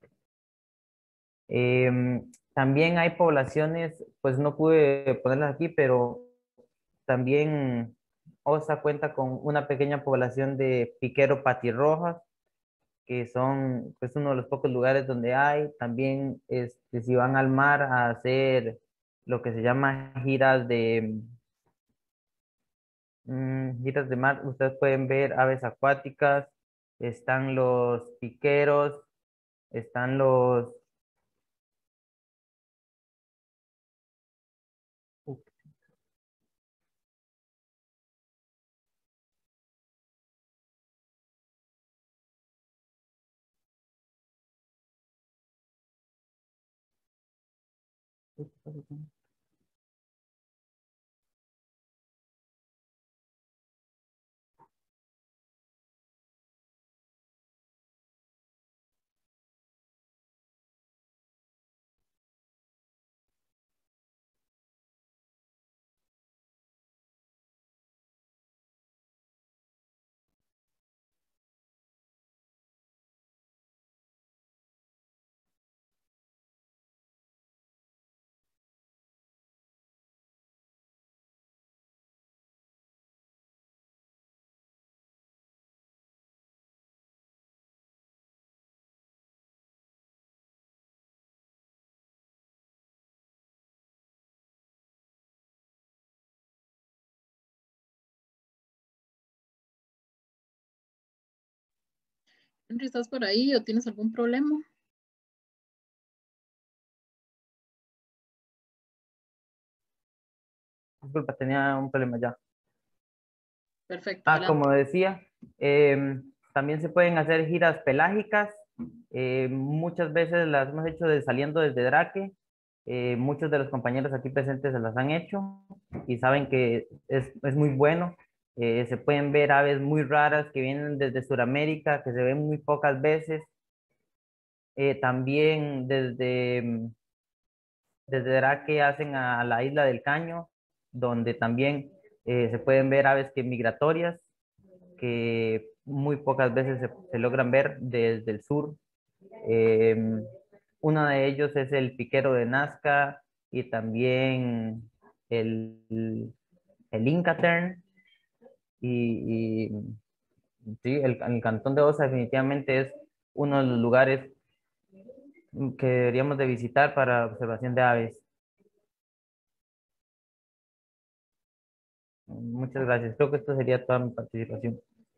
Em, también hay poblaciones, pues no pude ponerlas aquí, pero también Osa cuenta con una pequeña población de piquero patirrojas, que son pues uno de los pocos lugares donde hay. También este, si van al mar a hacer lo que se llama giras de mm, giras de mar, ustedes pueden ver aves acuáticas, están los piqueros, están los Henry, ¿estás por ahí o tienes algún problema? disculpa, tenía un problema ya. Perfecto, Ah, adelante. como decía, em, también se pueden hacer giras pelágicas. Eh, muchas veces las hemos hecho de, saliendo desde Draque. Eh, muchos de los compañeros aquí presentes se las han hecho y saben que es, es muy bueno. Eh, se pueden ver aves muy raras que vienen desde Sudamérica, que se ven muy pocas veces. Eh, también desde, mm, desde Draque hacen a la isla del Caño, donde también eh, se pueden ver aves que migratorias, que muy pocas veces se, se logran ver desde el sur. Eh, uno de ellos es el piquero de Nazca y también el, el Inca Tern. Y, y sí, el, el Cantón de Osa definitivamente es uno de los lugares que deberíamos de visitar para observación de aves. Muchas gracias. Creo que esto sería toda mi participación.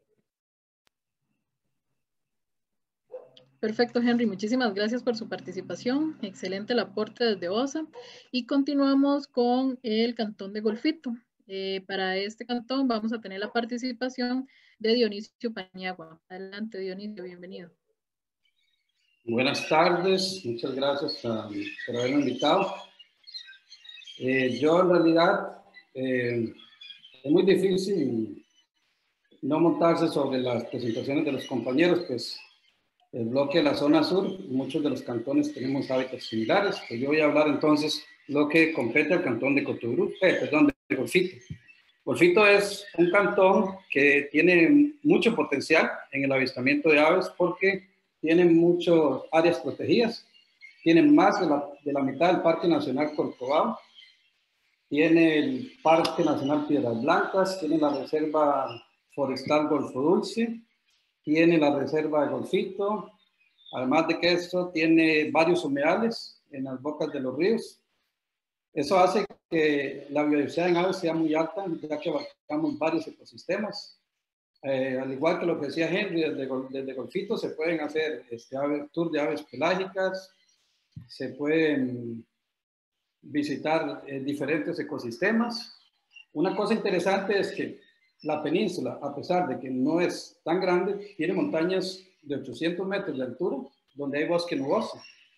Perfecto, Henry. Muchísimas gracias por su participación. Excelente el aporte desde Osa. Y continuamos con el Cantón de Golfito. Eh, para este cantón vamos a tener la participación de Dionisio Paniagua. Adelante, Dionisio, bienvenido. Buenas tardes, muchas gracias a, por haberme invitado. Eh, yo en realidad eh, es muy difícil no montarse sobre las presentaciones de los compañeros, pues el bloque de la zona sur, muchos de los cantones tenemos hábitats similares, pues yo voy a hablar entonces lo que compete al cantón de Cotobrú, eh, perdón, de Golfito. Golfito es un cantón que tiene mucho potencial en el avistamiento de aves porque tiene muchas áreas protegidas, tiene más de la, de la mitad del Parque Nacional Corcovado, tiene el Parque Nacional Piedras Blancas, tiene la Reserva Forestal Golfo Dulce, tiene la Reserva de Golfito, además de que esto tiene varios humedales en las bocas de los ríos. Eso hace que la biodiversidad en aves sea muy alta, ya que abarcamos varios ecosistemas. Eh, al igual que lo que decía Henry, desde, desde Golfito se pueden hacer este, tour de aves pelágicas, se pueden visitar eh, diferentes ecosistemas. Una cosa interesante es que la península, a pesar de que no es tan grande, tiene montañas de ochocientos metros de altura, donde hay bosque nuboso.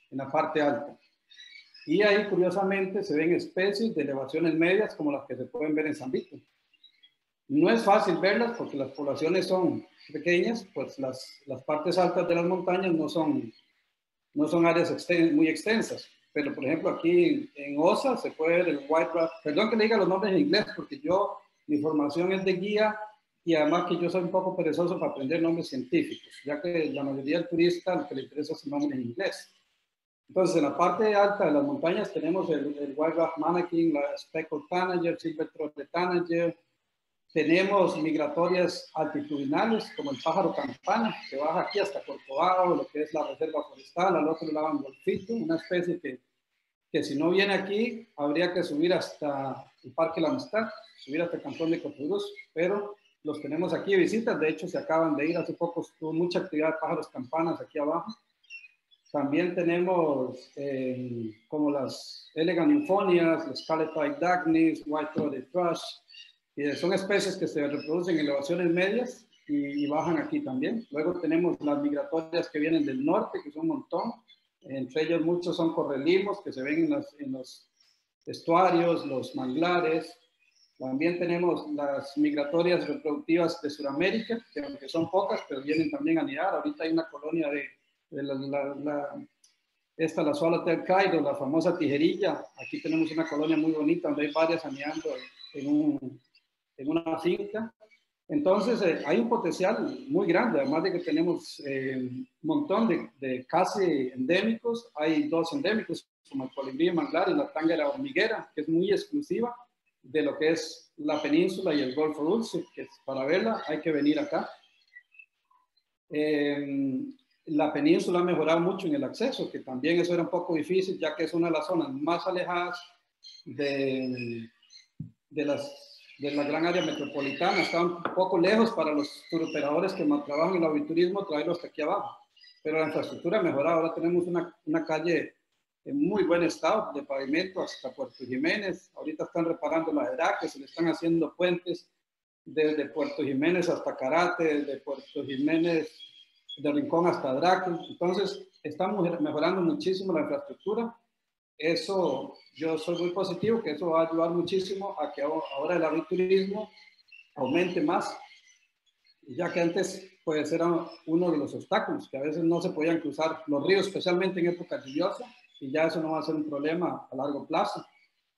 en la parte alta. Y ahí, curiosamente, se ven especies de elevaciones medias como las que se pueden ver en San Vito. No es fácil verlas porque las poblaciones son pequeñas, pues las, las partes altas de las montañas no son, no son áreas exten muy extensas. Pero, por ejemplo, aquí en Osa se puede ver el White Rock. Perdón que le diga los nombres en inglés porque yo, mi formación es de guía y además que yo soy un poco perezoso para aprender nombres científicos, ya que la mayoría del turista lo que le interesa es el nombre en inglés. Entonces, en la parte alta de las montañas tenemos el, el White Rock Manakin, la Speckled Tanager, Silver Throated Tanager. Tenemos migratorias altitudinales, como el pájaro campana, que baja aquí hasta Corcovado, lo que es la reserva forestal, al otro lado en Golfito, una especie que, que si no viene aquí, habría que subir hasta el Parque La Amistad, subir hasta el Cantón de Cotuguz, pero los tenemos aquí de visitas. De hecho, se acaban de ir hace poco, tuvo mucha actividad de pájaros campanas aquí abajo. También tenemos eh, como las Elegant Euphonias, las Scarlet Pied Dagny, White Throated Thrush, y son especies que se reproducen en elevaciones medias y, y bajan aquí también. Luego tenemos las migratorias que vienen del norte, que son un montón. Entre ellos muchos son correlimos que se ven en los, en los estuarios, los manglares. También tenemos las migratorias reproductivas de Sudamérica, que aunque son pocas, pero vienen también a anidar. Ahorita hay una colonia de, de la, la, la, esta, la Swallowtail Cairo, la famosa tijerilla. Aquí tenemos una colonia muy bonita donde hay varias anidando en, un, en una finca. Entonces eh, hay un potencial muy grande, además de que tenemos eh, un montón de, de casi endémicos. Hay dos endémicos, como el colibrí manglar y la tángara hormiguera, que es muy exclusiva de lo que es la península y el Golfo Dulce, que para verla hay que venir acá. Eh, la península ha mejorado mucho en el acceso, que también eso era un poco difícil, ya que es una de las zonas más alejadas de, de, las, de la gran área metropolitana. Está un poco lejos para los turoperadores que trabajan en el aviturismo traerlo hasta aquí abajo, pero la infraestructura ha mejorado. Ahora tenemos una, una calle en muy buen estado de pavimento hasta Puerto Jiménez. Ahorita están reparando la de Draque, se le están haciendo puentes desde Puerto Jiménez hasta Carate, desde Puerto Jiménez de Rincón hasta Draque. Entonces estamos mejorando muchísimo la infraestructura. Eso, yo soy muy positivo, que eso va a ayudar muchísimo a que ahora el aviturismo aumente más, ya que antes pues era uno de los obstáculos, que a veces no se podían cruzar los ríos, especialmente en época lluviosa, y ya eso no va a ser un problema a largo plazo.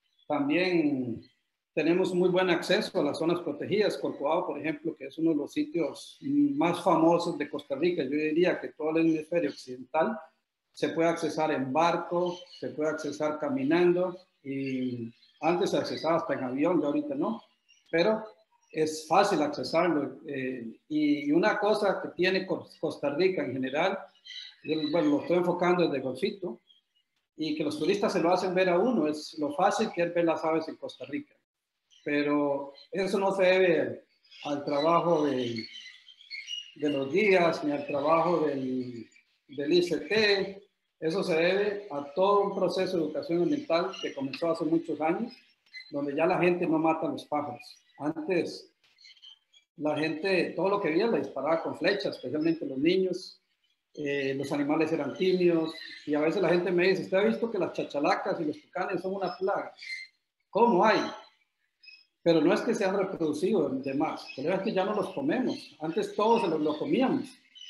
También tenemos muy buen acceso a las zonas protegidas. Corcovado, por ejemplo, que es uno de los sitios más famosos de Costa Rica, yo diría que todo el hemisferio occidental, se puede accesar en barco, se puede accesar caminando, y antes se accesaba hasta en avión, ya ahorita no, pero es fácil accesarlo. Eh, y una cosa que tiene Costa Rica en general, yo, bueno, lo estoy enfocando desde Golfito, y que los turistas se lo hacen ver a uno, es lo fácil que es ver las aves en Costa Rica. Pero eso no se debe al trabajo de, de los guías, ni al trabajo del, del I C T. Eso se debe a todo un proceso de educación ambiental que comenzó hace muchos años, donde ya la gente no mata a los pájaros. Antes, la gente, todo lo que veía le disparaba con flechas, especialmente los niños. Eh, los animales eran tímidos, y a veces la gente me dice, ¿usted ha visto que las chachalacas y los tucanes son una plaga? ¿Cómo hay? Pero no es que se han reproducido de más, pero es que ya no los comemos. Antes todos se los lo comíamos.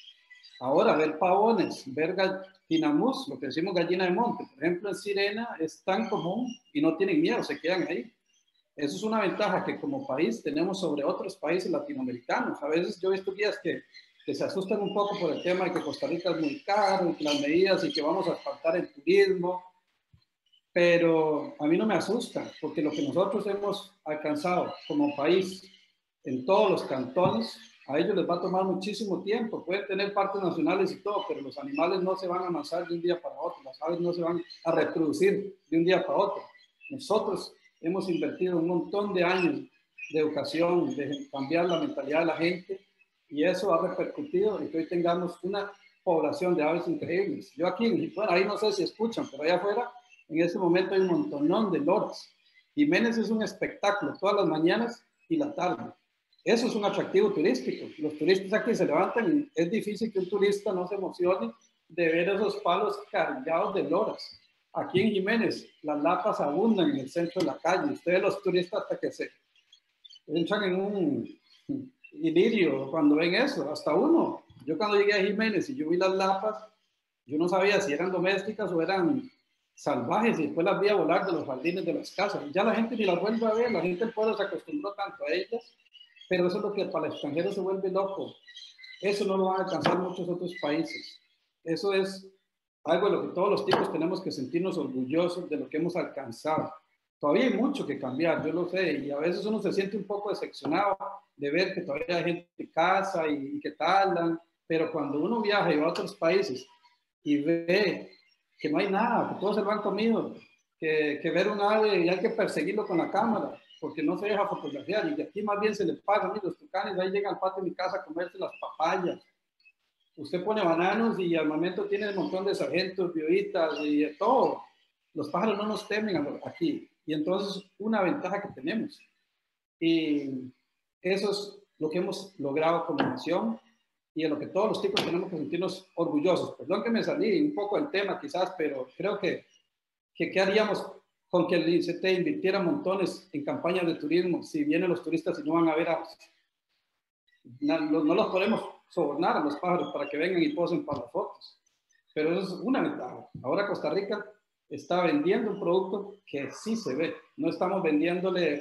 Ahora ver pavones, ver tinamús, lo que decimos gallina de monte, por ejemplo en Sirena, es tan común y no tienen miedo, se quedan ahí. Eso es una ventaja que como país tenemos sobre otros países latinoamericanos. A veces yo he visto guías que que se asustan un poco por el tema de que Costa Rica es muy caro, y que las medidas y que vamos a faltar el turismo, pero a mí no me asusta, porque lo que nosotros hemos alcanzado como país en todos los cantones, a ellos les va a tomar muchísimo tiempo. Pueden tener parques nacionales y todo, pero los animales no se van a amasar de un día para otro, las aves no se van a reproducir de un día para otro. Nosotros hemos invertido un montón de años de educación, de cambiar la mentalidad de la gente, y eso ha repercutido en que hoy tengamos una población de aves increíbles. Yo aquí, bueno, ahí no sé si escuchan, pero allá afuera, en este momento hay un montonón de loros. Jiménez es un espectáculo todas las mañanas y la tarde. Eso es un atractivo turístico. Los turistas aquí se levantan y es difícil que un turista no se emocione de ver esos palos cargados de loras. Aquí en Jiménez, las lapas abundan en el centro de la calle. Ustedes los turistas hasta que se entran en un ilirio cuando ven eso, hasta uno. Yo cuando llegué a Jiménez y yo vi las lapas, yo no sabía si eran domésticas o eran salvajes, y después las vi a volar de los jardines de las casas. Y ya la gente ni las vuelve a ver, la gente del pueblo se acostumbró tanto a ellas, pero eso es lo que para el extranjero se vuelve loco. Eso no lo van a alcanzar muchos otros países. Eso es algo de lo que todos los tipos tenemos que sentirnos orgullosos de lo que hemos alcanzado. Todavía hay mucho que cambiar, yo lo sé, y a veces uno se siente un poco decepcionado de ver que todavía hay gente que casa y, y que talan, pero cuando uno viaja y va a otros países y ve que no hay nada, que todos se lo han comido, que, que ver un ave y hay que perseguirlo con la cámara, porque no se deja fotografiar, y de aquí más bien se le pagan, y los tucanes ahí llegan al patio de mi casa a comerse las papayas. Usted pone bananos y al momento tiene un montón de sargentos, violitas y de todo. Los pájaros no nos temen aquí, y entonces una ventaja que tenemos. Y eso es lo que hemos logrado como nación, y en lo que todos los tipos tenemos que sentirnos orgullosos. Perdón que me salí un poco del tema quizás, pero creo que, que ¿qué haríamos con que el I C T invirtiera montones en campañas de turismo si vienen los turistas y no van a ver a... No, no los podemos sobornar a los pájaros para que vengan y posen para las fotos. Pero eso es una ventaja. Ahora Costa Rica está vendiendo un producto que sí se ve. No estamos vendiéndole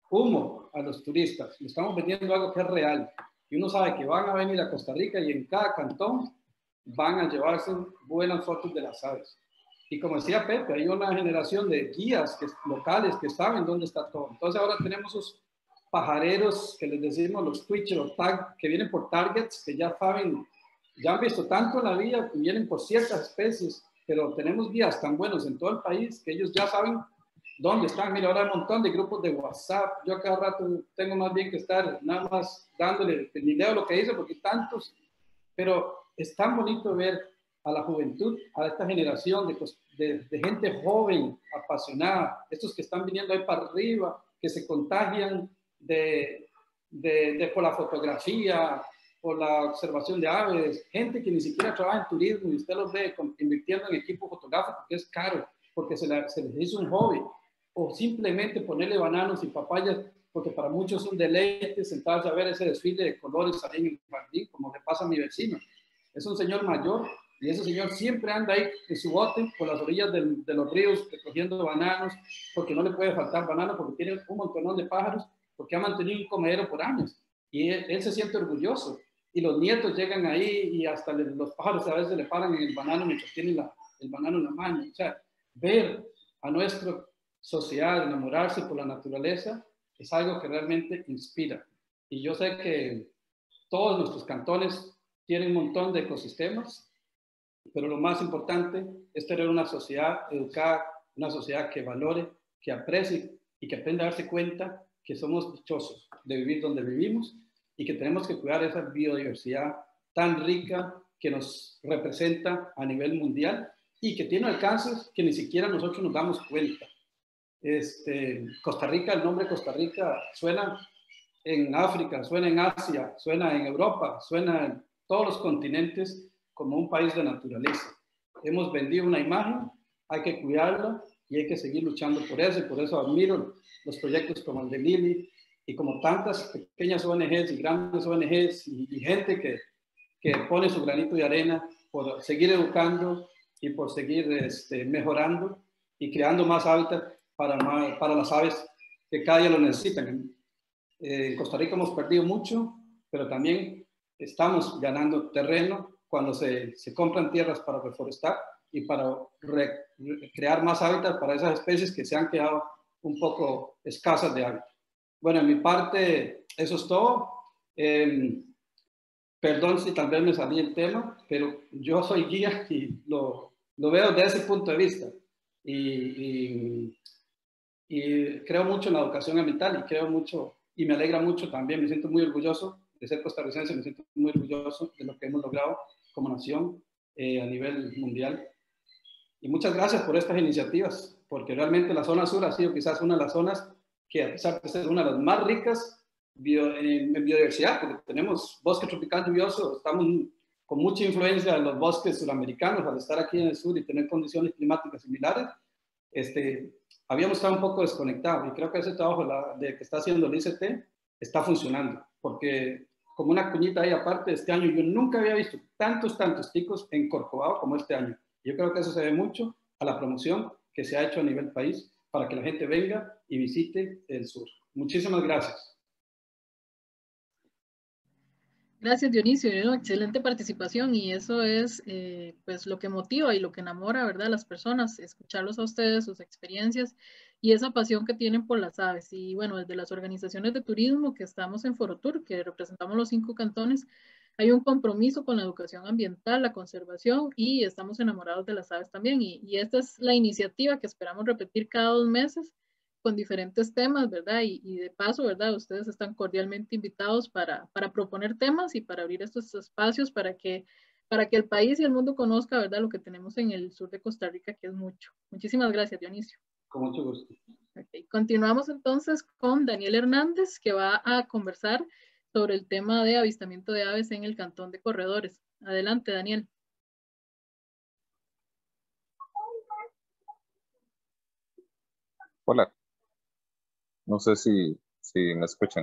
humo a los turistas, le estamos vendiendo algo que es real. Y uno sabe que van a venir a Costa Rica y en cada cantón van a llevarse buenas fotos de las aves. Y como decía Pepe, hay una generación de guías que, locales que saben dónde está todo. Entonces ahora tenemos esos pajareros que les decimos los twitchers o tag, que vienen por targets, que ya saben, ya han visto tanto en la vida, que vienen por ciertas especies, pero tenemos guías tan buenos en todo el país que ellos ya saben dónde están. Mira, ahora hay un montón de grupos de WhatsApp. Yo a cada rato tengo más bien que estar nada más dándole, ni leo lo que dice porque tantos, pero es tan bonito ver a la juventud, a esta generación de, de, de gente joven, apasionada, estos que están viniendo ahí para arriba, que se contagian de, de, de por la fotografía, por la observación de aves, gente que ni siquiera trabaja en turismo y usted los ve con, invirtiendo en equipo fotográfico, que es caro, porque se, la, se les hizo un hobby, o simplemente ponerle bananos y papayas, porque para muchos es un deleite sentarse a ver ese desfile de colores ahí en el jardín, como le pasa a mi vecino. Es un señor mayor, y ese señor siempre anda ahí en su bote por las orillas del, de los ríos recogiendo bananos, porque no le puede faltar banano, porque tiene un montonón de pájaros, porque ha mantenido un comedero por años. Y él, él se siente orgulloso. Y los nietos llegan ahí y hasta le, los pájaros a veces le paran en el banano mientras tienen la, el banano en la mano. O sea, ver a nuestra sociedad enamorarse por la naturaleza es algo que realmente inspira. Y yo sé que todos nuestros cantones tienen un montón de ecosistemas, pero lo más importante es tener una sociedad educada, una sociedad que valore, que aprecie y que aprenda a darse cuenta que somos dichosos de vivir donde vivimos y que tenemos que cuidar esa biodiversidad tan rica que nos representa a nivel mundial y que tiene alcances que ni siquiera nosotros nos damos cuenta. Este, Costa Rica, el nombre Costa Rica suena en África, suena en Asia, suena en Europa, suena en todos los continentes como un país de naturaleza. Hemos vendido una imagen, hay que cuidarla y hay que seguir luchando por eso, y por eso admiro los proyectos como el de Lili y como tantas pequeñas O N Ges y grandes O N Ges y, y gente que, que pone su granito de arena por seguir educando y por seguir este, mejorando y creando más hábitat para, para las aves que cada día lo necesitan. Eh, en Costa Rica hemos perdido mucho, pero también estamos ganando terreno cuando se, se compran tierras para reforestar y para re, re, crear más hábitat para esas especies que se han quedado un poco escasas de hábitat. Bueno, en mi parte, eso es todo. Eh, perdón si tal vez me salí el tema, pero yo soy guía y lo, lo veo desde ese punto de vista. Y, y, y creo mucho en la educación ambiental y creo mucho, y me alegra mucho también, me siento muy orgulloso de ser costarricense, me siento muy orgulloso de lo que hemos logrado como nación eh, a nivel mundial. Y muchas gracias por estas iniciativas, porque realmente la zona sur ha sido quizás una de las zonas que, a pesar de ser una de las más ricas bio, en, en biodiversidad, porque tenemos bosque tropical lluvioso, estamos con mucha influencia de los bosques suramericanos, al estar aquí en el sur y tener condiciones climáticas similares, este, habíamos estado un poco desconectados. Y creo que ese trabajo la, de que está haciendo el I C T está funcionando, porque como una cuñita ahí aparte, este año yo nunca había visto tantos, tantos ticos en Corcovado como este año. Yo creo que eso se debe mucho a la promoción que se ha hecho a nivel país para que la gente venga y visite el sur. Muchísimas gracias. Gracias, Dionisio, ¿no? Excelente participación y eso es eh, pues lo que motiva y lo que enamora, ¿verdad?, a las personas, escucharlos a ustedes, sus experiencias y esa pasión que tienen por las aves. Y bueno, desde las organizaciones de turismo que estamos en Forotur, que representamos los cinco cantones, hay un compromiso con la educación ambiental, la conservación y estamos enamorados de las aves también. Y, y esta es la iniciativa que esperamos repetir cada dos meses con diferentes temas, ¿verdad? Y, y de paso, ¿verdad? Ustedes están cordialmente invitados para, para proponer temas y para abrir estos espacios para que, para que el país y el mundo conozca, ¿verdad?, lo que tenemos en el sur de Costa Rica, que es mucho. Muchísimas gracias, Dionisio. Con mucho gusto. Okay. Continuamos entonces con Daniel Hernández, que va a conversar sobre el tema de avistamiento de aves en el Cantón de Corredores. Adelante, Daniel. Hola. No sé si, si me escuchan.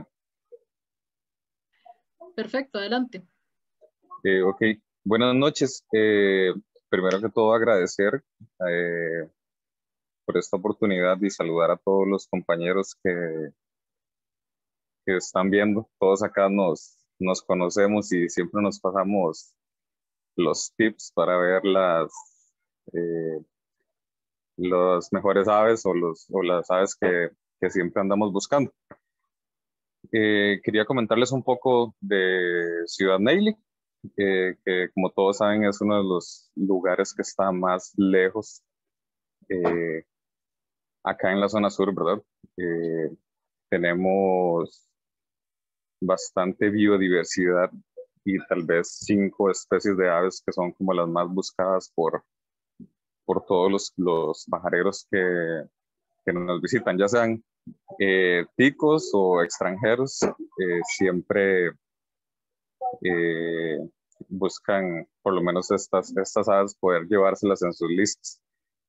Perfecto, adelante. Eh, ok, buenas noches. Eh, primero que todo agradecer eh, por esta oportunidad y saludar a todos los compañeros que, que están viendo. Todos acá nos, nos conocemos y siempre nos pasamos los tips para ver las, eh, las mejores aves o, los, o las aves que, que siempre andamos buscando. Eh, quería comentarles un poco de Ciudad Neily, eh, que como todos saben es uno de los lugares que está más lejos eh, acá en la zona sur, ¿verdad? Eh, tenemos bastante biodiversidad y tal vez cinco especies de aves que son como las más buscadas por, por todos los, los pajareros que, que nos visitan, ya sean eh, ticos o extranjeros, eh, siempre eh, buscan por lo menos estas, estas aves poder llevárselas en sus listas.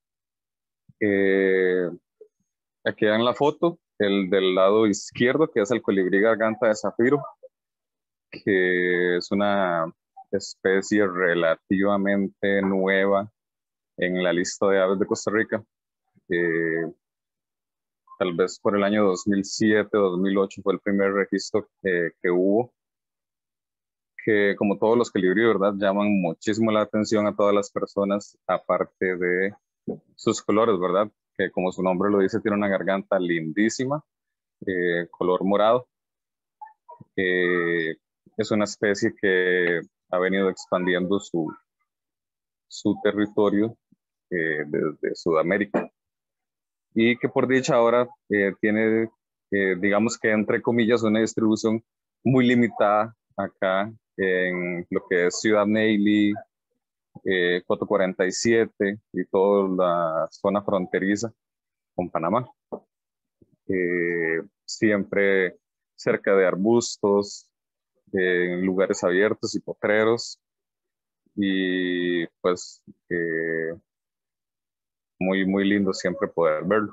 Eh, aquí en la foto, el del lado izquierdo, que es el colibrí garganta de zafiro, que es una especie relativamente nueva en la lista de aves de Costa Rica. Eh, tal vez por el año dos mil siete, dos mil ocho fue el primer registro eh, que hubo, que como todos los colibrí, ¿verdad?, llaman muchísimo la atención a todas las personas, aparte de sus colores, ¿verdad?, que como su nombre lo dice, tiene una garganta lindísima, eh, color morado. Eh, es una especie que ha venido expandiendo su, su territorio eh, desde Sudamérica y que por dicha ahora eh, tiene, eh, digamos que entre comillas, una distribución muy limitada acá en lo que es Ciudad Neily, eh, Coto cuarenta y siete y toda la zona fronteriza con Panamá. Eh, siempre cerca de arbustos, eh, en lugares abiertos y potreros, y pues eh, muy, muy lindo siempre poder verlo.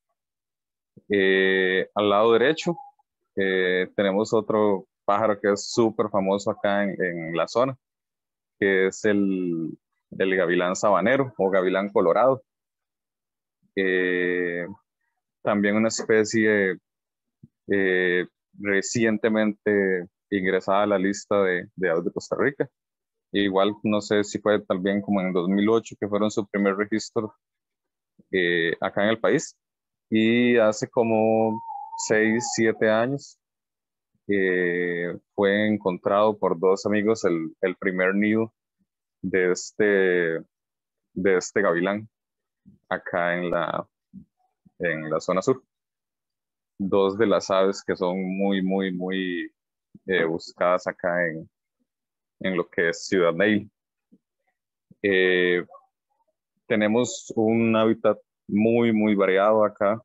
Eh, al lado derecho eh, tenemos otro pájaro que es súper famoso acá en, en la zona, que es el, el gavilán sabanero o gavilán colorado. Eh, también una especie eh, recientemente ingresada a la lista de, de aves de Costa Rica. Igual no sé si fue también como en dos mil ocho que fueron su primer registro eh, acá en el país. Y hace como seis, siete años eh, fue encontrado por dos amigos el, el primer nido de este, de este gavilán acá en la, en la zona sur. Dos de las aves que son muy, muy, muy eh, buscadas acá en, en lo que es Ciudad Neily. Eh, tenemos un hábitat muy, muy variado acá.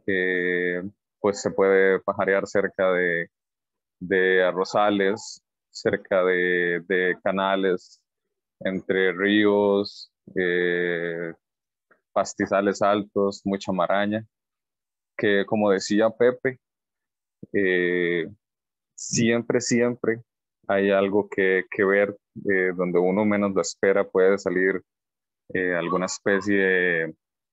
Eh, pues se puede pajarear cerca de, de arrozales, cerca de, de canales, entre ríos, eh, pastizales altos, mucha maraña, que como decía Pepe, eh, siempre, siempre hay algo que, que ver, eh, donde uno menos lo espera puede salir eh, alguna especie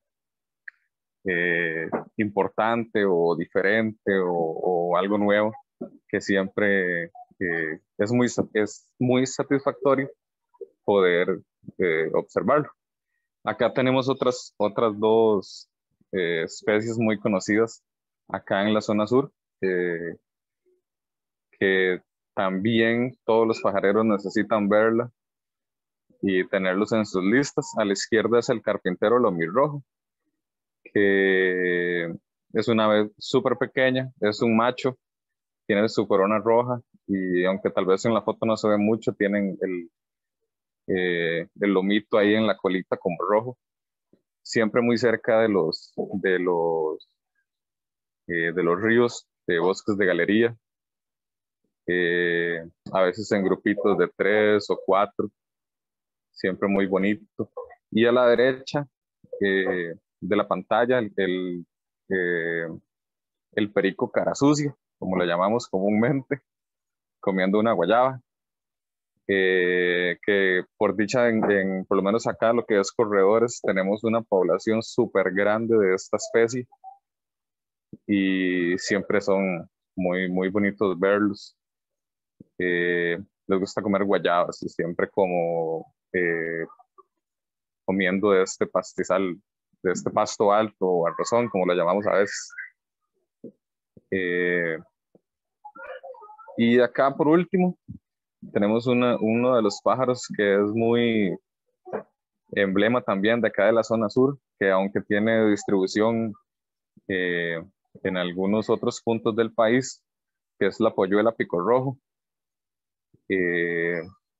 eh, importante o diferente o, o algo nuevo que siempre eh, es, muy, es muy satisfactorio poder eh, observarlo. Acá tenemos otras, otras dos eh, especies muy conocidas acá en la zona sur, eh, que también todos los pajareros necesitan verla y tenerlos en sus listas. A la izquierda es el carpintero lomirrojo, que es una ave súper pequeña, es un macho, tiene su corona roja y aunque tal vez en la foto no se ve mucho, tienen el, eh, el lomito ahí en la colita como rojo, siempre muy cerca de los, de los, eh, de los ríos, de bosques de galería, eh, a veces en grupitos de tres o cuatro, siempre muy bonito. Y a la derecha eh, de la pantalla, el, el, eh, el perico cara sucia, como lo llamamos comúnmente, comiendo una guayaba, eh, que por dicha, en, en, por lo menos acá, lo que es Corredores, tenemos una población súper grande de esta especie y siempre son muy, muy bonitos verlos. Eh, les gusta comer guayabas y siempre como eh, comiendo de este pastizal, de este pasto alto o arrozón, como lo llamamos a veces. Eh, y acá por último tenemos una, uno de los pájaros que es muy emblema también de acá de la zona sur, que aunque tiene distribución eh, en algunos otros puntos del país, que es la polluela picorrojo. Eh,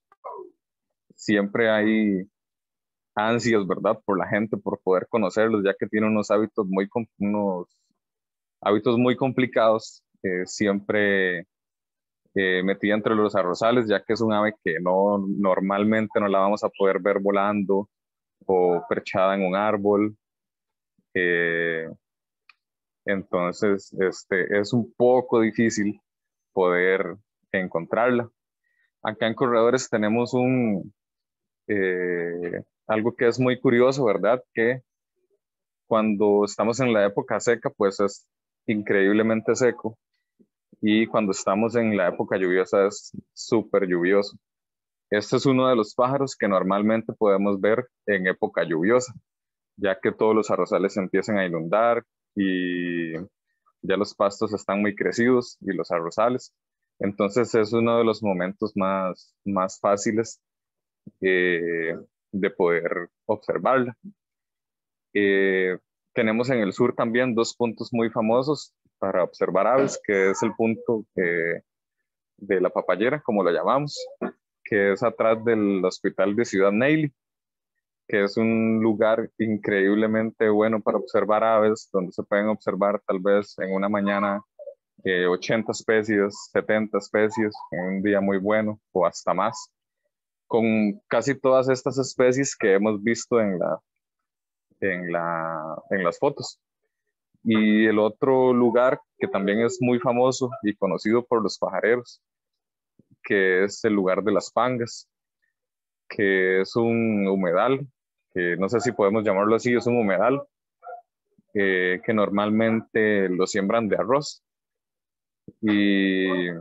siempre hay ansias, ¿verdad?, por la gente, por poder conocerlos, ya que tiene unos hábitos muy, unos hábitos muy complicados, eh, siempre eh, metida entre los arrozales, ya que es un ave que no, normalmente no la vamos a poder ver volando o perchada en un árbol. Eh, entonces, este, es un poco difícil poder encontrarla. Acá en Corredores tenemos un, eh, algo que es muy curioso, ¿verdad? Que cuando estamos en la época seca, pues es increíblemente seco. Y cuando estamos en la época lluviosa es súper lluvioso. Este es uno de los pájaros que normalmente podemos ver en época lluviosa, ya que todos los arrozales empiezan a inundar y ya los pastos están muy crecidos y los arrozales. Entonces es uno de los momentos más, más fáciles eh, de poder observarla. Eh, tenemos en el sur también dos puntos muy famosos para observar aves, que es el punto eh, de la papayera, como lo llamamos, que es atrás del hospital de Ciudad Neily, que es un lugar increíblemente bueno para observar aves, donde se pueden observar tal vez en una mañana eh, ochenta especies, setenta especies, en un día muy bueno, o hasta más, con casi todas estas especies que hemos visto en, la, en, la, en las fotos. Y el otro lugar que también es muy famoso y conocido por los pajareros, que es el lugar de las Pangas, que es un humedal, que no sé si podemos llamarlo así, es un humedal eh, que normalmente lo siembran de arroz. Y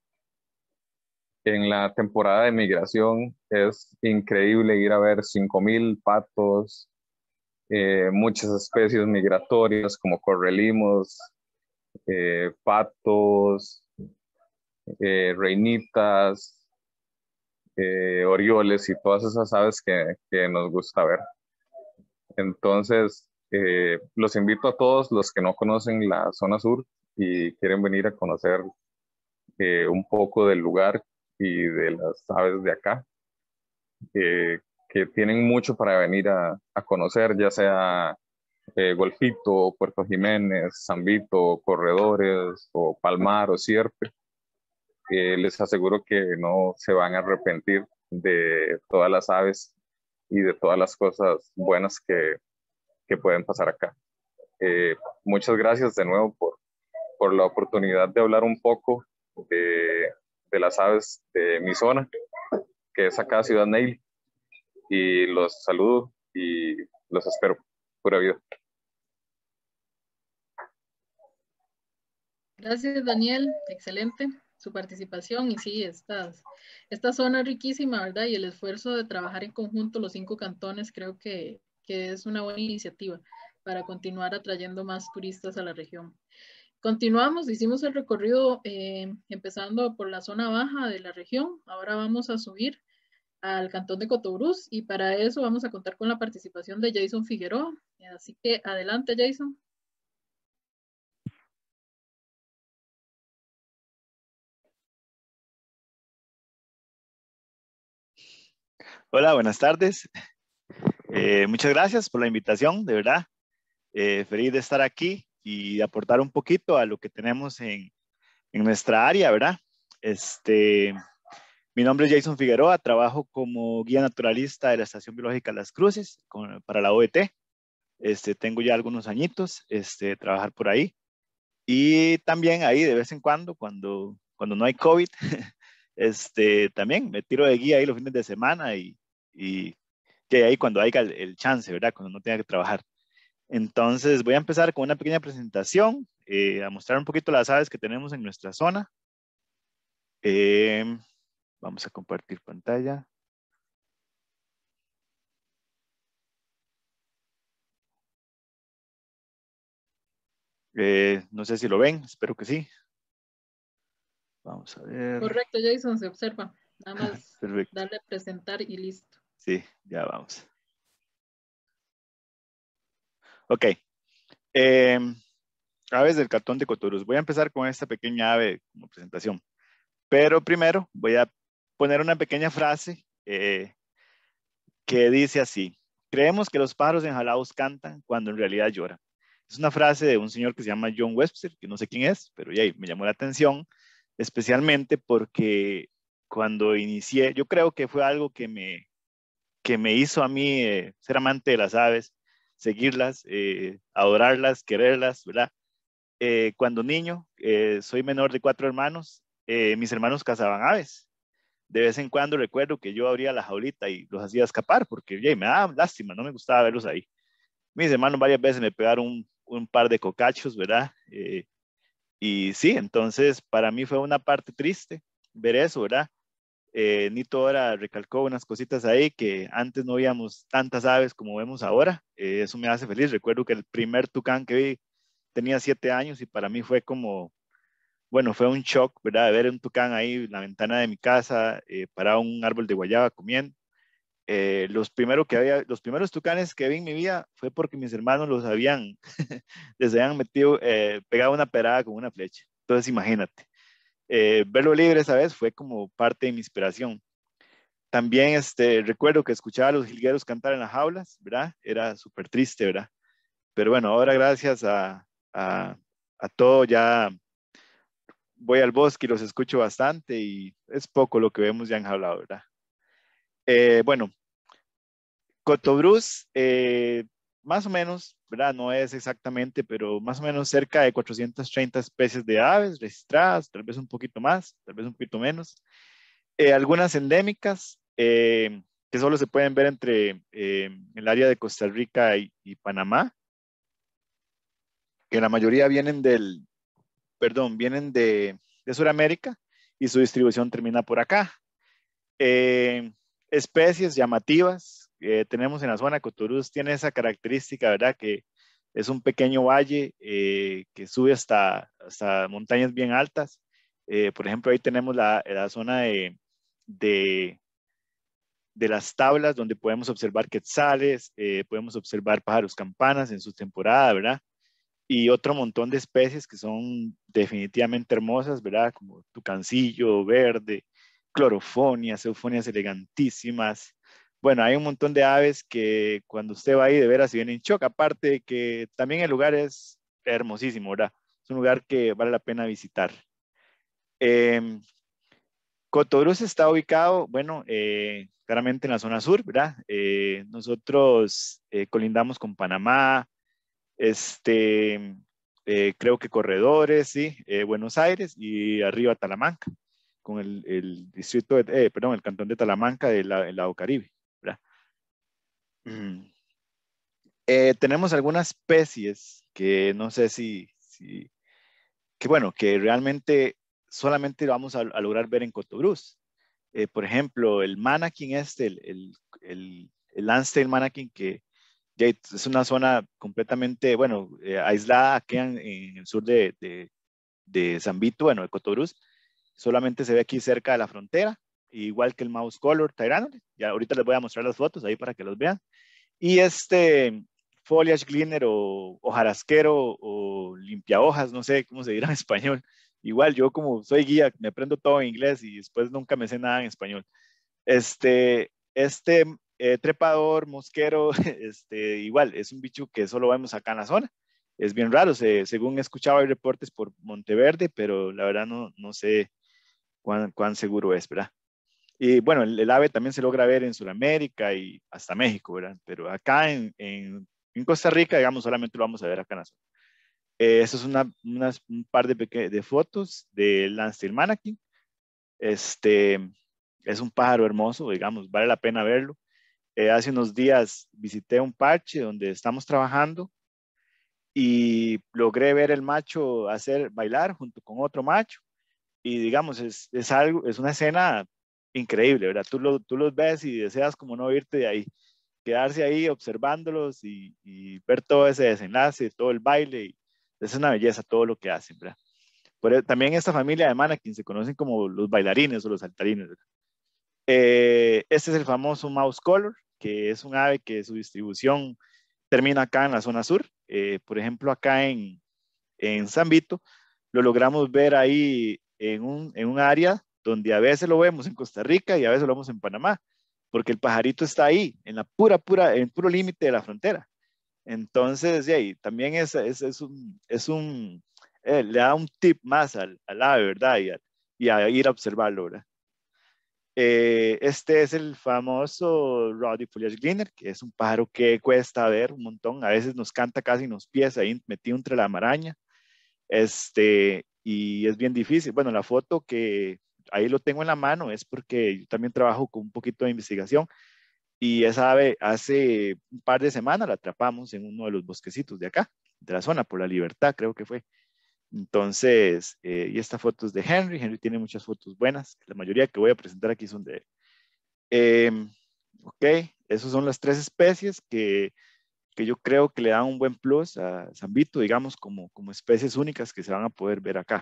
en la temporada de migración es increíble ir a ver cinco mil patos, eh, muchas especies migratorias como correlimos, eh, patos, eh, reinitas, eh, orioles y todas esas aves que, que nos gusta ver. Entonces, eh, los invito a todos los que no conocen la zona sur y quieren venir a conocer eh, un poco del lugar y de las aves de acá, eh, que tienen mucho para venir a, a conocer, ya sea eh, Golfito, Puerto Jiménez, San Vito, Corredores, o Palmar, o Sierpe. Eh, les aseguro que no se van a arrepentir de todas las aves y de todas las cosas buenas que, que pueden pasar acá. Eh, muchas gracias de nuevo por, por la oportunidad de hablar un poco de, de las aves de mi zona, que es acá Ciudad Neily. Y los saludo y los espero. Pura vida. Gracias, Daniel. Excelente su participación. Y sí, estas, esta zona es riquísima, ¿verdad? Y el esfuerzo de trabajar en conjunto los cinco cantones creo que, que es una buena iniciativa para continuar atrayendo más turistas a la región. Continuamos, hicimos el recorrido eh, empezando por la zona baja de la región. Ahora vamos a subir al cantón de Cotobruz y para eso vamos a contar con la participación de Jason Figueroa. Así que adelante, Jason. Hola, buenas tardes. Eh, muchas gracias por la invitación, de verdad. Eh, feliz de estar aquí y aportar un poquito a lo que tenemos en, en nuestra área, ¿verdad? Este, mi nombre es Jason Figueroa, trabajo como guía naturalista de la Estación Biológica Las Cruces con, para la O E T. Este, tengo ya algunos añitos este, de trabajar por ahí. Y también ahí de vez en cuando, cuando, cuando no hay COVID, este, también me tiro de guía ahí los fines de semana y, y que ahí cuando haya el, el chance, ¿verdad? Cuando no tenga que trabajar. Entonces voy a empezar con una pequeña presentación, eh, a mostrar un poquito las aves que tenemos en nuestra zona. Eh, vamos a compartir pantalla. Eh, no sé si lo ven, espero que sí. Vamos a ver. Correcto, Jason, se observa. Nada más Perfecto. darle a presentar y listo. Sí, ya vamos. Ok. Eh, aves del cantón de Cotobruz. Voy a empezar con esta pequeña ave como presentación. Pero primero voy a poner una pequeña frase eh, que dice así: creemos que los pájaros enjalados cantan cuando en realidad lloran. Es una frase de un señor que se llama John Webster, que no sé quién es, pero ya me llamó la atención, especialmente porque cuando inicié, yo creo que fue algo que me, que me hizo a mí eh, ser amante de las aves, seguirlas, eh, adorarlas, quererlas, ¿verdad? Eh, cuando niño, eh, soy menor de cuatro hermanos, eh, mis hermanos cazaban aves. De vez en cuando recuerdo que yo abría la jaulita y los hacía escapar porque yeah, me daba lástima, no me gustaba verlos ahí. Mis hermanos varias veces me pegaron un, un par de cocachos, ¿verdad? Eh, y sí, entonces para mí fue una parte triste ver eso, ¿verdad? Eh, Nito ahora recalcó unas cositas ahí que antes no veíamos tantas aves como vemos ahora. Eh, eso me hace feliz. Recuerdo que el primer tucán que vi tenía siete años y para mí fue como, bueno, fue un shock, ¿verdad? De ver un tucán ahí en la ventana de mi casa, eh, parado en un árbol de guayaba comiendo. Eh, los, primero que había, los primeros tucanes que vi en mi vida fue porque mis hermanos los habían, les habían metido, eh, pegado una perada con una flecha. Entonces, imagínate. Eh, verlo libre esa vez fue como parte de mi inspiración. También este, recuerdo que escuchaba a los jilgueros cantar en las jaulas, ¿verdad? Era súper triste, ¿verdad? Pero bueno, ahora gracias a, a, a todo ya voy al bosque y los escucho bastante y es poco lo que vemos ya enjaulado, ¿verdad? Eh, bueno, Cotobruz, eh, más o menos, ¿verdad? No es exactamente, pero más o menos cerca de cuatrocientas treinta especies de aves registradas, tal vez un poquito más, tal vez un poquito menos. Eh, algunas endémicas eh, que solo se pueden ver entre eh, el área de Costa Rica y, y Panamá, que la mayoría vienen del, perdón, vienen de, de Sudamérica y su distribución termina por acá. Eh, especies llamativas eh, tenemos en la zona. Cotobruz tiene esa característica, ¿verdad? Que es un pequeño valle eh, que sube hasta, hasta montañas bien altas. Eh, por ejemplo, ahí tenemos la, la zona de, de, de las tablas donde podemos observar quetzales, eh, podemos observar pájaros campanas en su temporada, ¿verdad? Y otro montón de especies que son definitivamente hermosas, ¿verdad? Como tucancillo verde, clorofonias, eufonias elegantísimas. Bueno, hay un montón de aves que cuando usted va ahí de veras se viene en shock, aparte de que también el lugar es hermosísimo, ¿verdad? Es un lugar que vale la pena visitar. Eh, Cotorús está ubicado, bueno, eh, claramente en la zona sur, ¿verdad? Eh, nosotros eh, colindamos con Panamá, este, eh, creo que Corredores, sí, eh, Buenos Aires y arriba Talamanca, con el, el distrito, de, eh, perdón, el cantón de Talamanca del la, lado Caribe, ¿verdad? Mm. Eh, tenemos algunas especies que no sé si, si, que bueno, que realmente solamente vamos a, a lograr ver en Cotorús. Eh, por ejemplo, el Manakin este, el, el, el, el Lansdale Manakin, que ya es una zona completamente, bueno, eh, aislada aquí en, en el sur de, de, de San Vito, bueno, de Cotorús, solamente se ve aquí cerca de la frontera, igual que el Mouse Color Tyrannosaurus. Ya ahorita les voy a mostrar las fotos ahí para que los vean. Y este foliage gleaner o hojarasquero o limpia hojas, no sé cómo se dirá en español. Igual yo como soy guía, me aprendo todo en inglés y después nunca me sé nada en español. Este, este eh, trepador, mosquero, este, igual es un bicho que solo vemos acá en la zona. Es bien raro, se, según he escuchado hay reportes por Monteverde, pero la verdad no, no sé cuán, cuán seguro es, ¿verdad? Y bueno, el, el ave también se logra ver en Sudamérica y hasta México, ¿verdad? Pero acá en, en, en Costa Rica, digamos, solamente lo vamos a ver acá en la zona. Eh, eso es una, unas, un par de, de fotos del Lansdale Manakin. Este, es un pájaro hermoso, digamos, vale la pena verlo. Eh, hace unos días visité un parche donde estamos trabajando y logré ver el macho hacer bailar junto con otro macho. Y digamos, es, es algo, es una escena increíble, ¿verdad? Tú, lo, tú los ves y deseas como no irte de ahí, quedarse ahí observándolos y, y ver todo ese desenlace, todo el baile. Y es una belleza todo lo que hacen, ¿verdad? Por, también esta familia de Manakin se conocen como los bailarines o los saltarines, ¿verdad? Eh, este es el famoso mouse color, que es un ave que su distribución termina acá en la zona sur. Eh, por ejemplo, acá en, en San Vito, lo logramos ver ahí en un, en un área donde a veces lo vemos en Costa Rica y a veces lo vemos en Panamá, porque el pajarito está ahí, en la pura, pura, en puro límite de la frontera. Entonces, yeah, también es, es, es un, es un eh, le da un tip más al, al ave, ¿verdad? Y a, y a ir a observarlo, ¿verdad? Eh, este es el famoso Rowdy Foliage Gleaner, que es un pájaro que cuesta ver un montón, a veces nos canta casi en los pies ahí metido entre la maraña. Este, y es bien difícil. Bueno, la foto que ahí lo tengo en la mano es porque yo también trabajo con un poquito de investigación y esa ave hace un par de semanas la atrapamos en uno de los bosquecitos de acá, de la zona, por la Libertad, creo que fue. Entonces, eh, y esta foto es de Henry. Henry tiene muchas fotos buenas. La mayoría que voy a presentar aquí son de él. Eh, ok, esas son las tres especies que que yo creo que le dan un buen plus a San Vito, digamos, como, como especies únicas que se van a poder ver acá.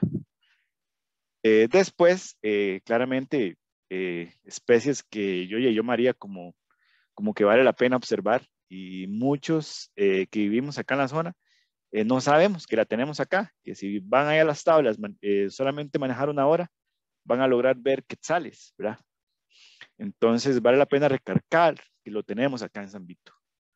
Eh, después, eh, claramente, eh, especies que yo y yo María como, como que vale la pena observar y muchos eh, que vivimos acá en la zona eh, no sabemos que la tenemos acá, que si van ahí a las tablas, eh, solamente manejar una hora, van a lograr ver quetzales, ¿verdad? Entonces vale la pena recargar que lo tenemos acá en San Vito.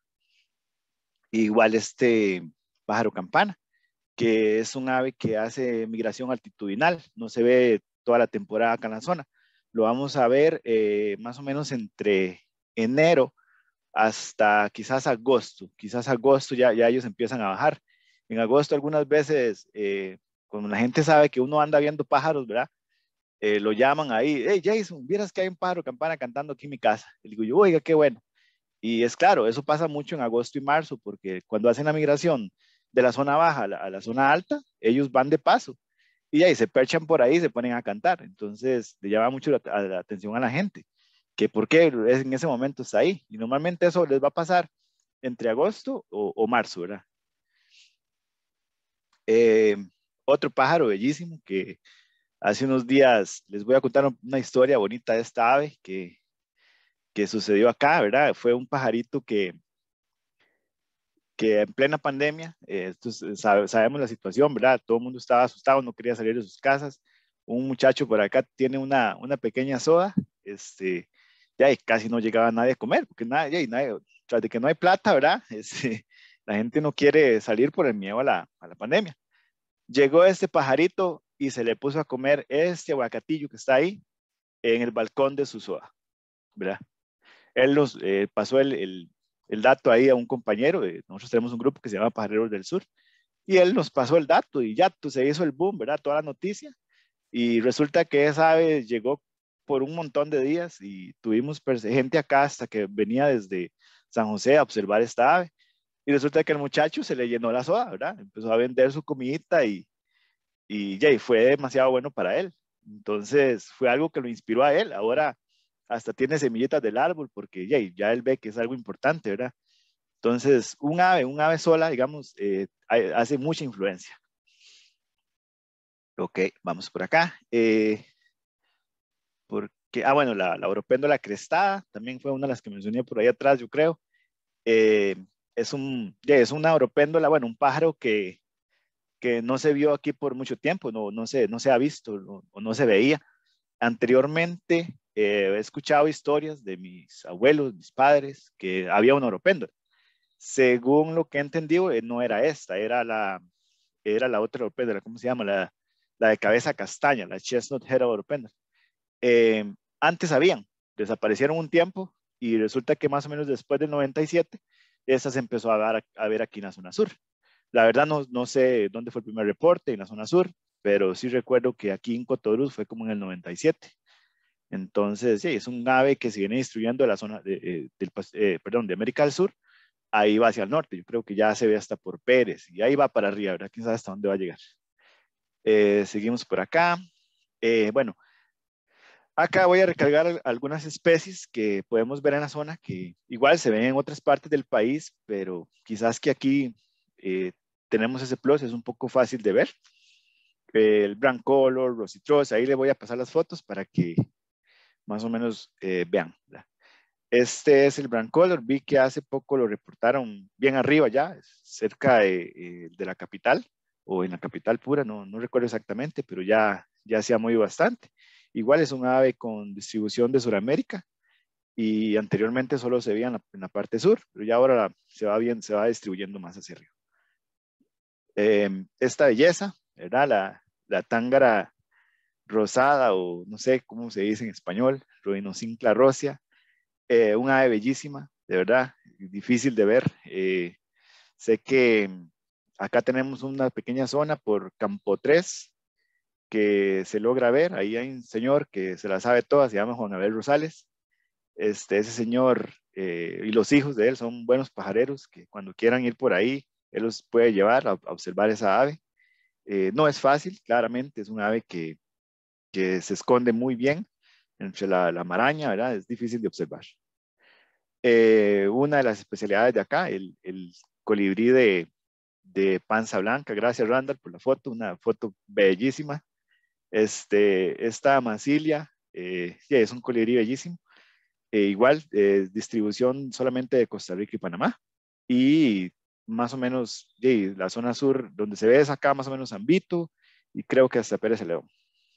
Igual este pájaro campana, que es un ave que hace migración altitudinal, no se ve toda la temporada acá en la zona. Lo vamos a ver eh, más o menos entre enero hasta quizás agosto. Quizás agosto ya, ya ellos empiezan a bajar. En agosto algunas veces, eh, cuando la gente sabe que uno anda viendo pájaros, ¿verdad? Eh, lo llaman ahí, hey Jason, vieras que hay un pájaro campana cantando aquí en mi casa. Y digo yo, oiga, qué bueno. Y es claro, eso pasa mucho en agosto y marzo, porque cuando hacen la migración de la zona baja a la, a la zona alta, ellos van de paso y ahí se perchan por ahí y se ponen a cantar. Entonces, le llama mucho la, a la atención a la gente, que por qué en ese momento está ahí. Y normalmente eso les va a pasar entre agosto o, o marzo, ¿verdad? Eh, otro pájaro bellísimo que hace unos días les voy a contar una historia bonita de esta ave que, que sucedió acá, ¿verdad? Fue un pajarito que que en plena pandemia, eh, entonces, sabe, sabemos la situación, ¿verdad? Todo el mundo estaba asustado, no quería salir de sus casas. Un muchacho por acá tiene una, una pequeña soda, este, ya y casi no llegaba nadie a comer, porque nadie, nadie, tras de que no hay plata, ¿verdad? Este, la gente no quiere salir por el miedo a la, a la pandemia. Llegó este pajarito y se le puso a comer este aguacatillo que está ahí, en el balcón de su S O A, ¿verdad? Él nos eh, pasó el, el, el dato ahí a un compañero. Eh, nosotros tenemos un grupo que se llama Pajareros del Sur, y él nos pasó el dato y ya pues, se hizo el boom, ¿verdad? Toda la noticia. Y resulta que esa ave llegó por un montón de días y tuvimos gente acá hasta que venía desde San José a observar esta ave. Y resulta que el muchacho se le llenó la S O A, ¿verdad? Empezó a vender su comidita y, y, ya, y fue demasiado bueno para él. Entonces fue algo que lo inspiró a él. Ahora hasta tiene semillitas del árbol porque ya, ya él ve que es algo importante, ¿verdad? Entonces un ave, un ave sola, digamos, eh, hace mucha influencia. Ok, vamos por acá. Eh, porque, ah, bueno, la, la oropéndola crestada también fue una de las que mencioné por ahí atrás, yo creo. Eh, es, un, yeah, es una oropéndola, bueno, un pájaro que, que no se vio aquí por mucho tiempo, no, no, se, no se ha visto no, o no se veía. Anteriormente eh, he escuchado historias de mis abuelos, mis padres, que había una oropéndola. Según lo que he entendido, eh, no era esta, era la, era la otra oropéndola, ¿cómo se llama? La, la de cabeza castaña, la Chestnut Head Oropéndola. Eh, antes habían, desaparecieron un tiempo y resulta que más o menos después del noventa y siete, esa se empezó a ver, a ver aquí en la zona sur. La verdad no, no sé dónde fue el primer reporte en la zona sur, pero sí recuerdo que aquí en Cotoruz fue como en el noventa y siete. Entonces, sí, es un ave que se viene distribuyendo de la zona de, eh, del, eh, perdón, de América del Sur, ahí va hacia el norte. Yo creo que ya se ve hasta por Pérez y ahí va para arriba, ¿verdad? Quién sabe hasta dónde va a llegar. Eh, seguimos por acá. Eh, bueno, acá voy a recargar algunas especies que podemos ver en la zona que igual se ven en otras partes del país, pero quizás que aquí eh, tenemos ese plus, es un poco fácil de ver. El Brown Color, Rositros, ahí le voy a pasar las fotos para que más o menos eh, vean. ¿verdad? Este es el Brown Color, vi que hace poco lo reportaron bien arriba ya, cerca de, eh, de la capital, o en la capital pura, no, no recuerdo exactamente, pero ya, ya se ha movido bastante. Igual es un ave con distribución de Sudamérica y anteriormente solo se veía en la, en la parte sur, pero ya ahora se va, bien, se va distribuyendo más hacia arriba. Eh, esta belleza, ¿verdad? La, la tángara rosada o no sé cómo se dice en español, Rhinocincla rosea, eh, un ave bellísima, de verdad, difícil de ver. Eh, sé que acá tenemos una pequeña zona por Campo tres que se logra ver, ahí hay un señor que se la sabe toda, se llama Juan Abel Rosales. Este, ese señor eh, y los hijos de él son buenos pajareros que cuando quieran ir por ahí, él los puede llevar a, a observar esa ave. Eh, no es fácil, claramente, es un ave que, que se esconde muy bien entre la, la maraña, ¿verdad? Es difícil de observar. Eh, una de las especialidades de acá, el, el colibrí de, de panza blanca. Gracias, Randall, por la foto, una foto bellísima. Este, esta Massilia, eh, yeah, es un colibrí bellísimo. Eh, igual, eh, distribución solamente de Costa Rica y Panamá. Y más o menos, yeah, la zona sur, donde se ve es acá, más o menos Zambito, y creo que hasta Pérez León.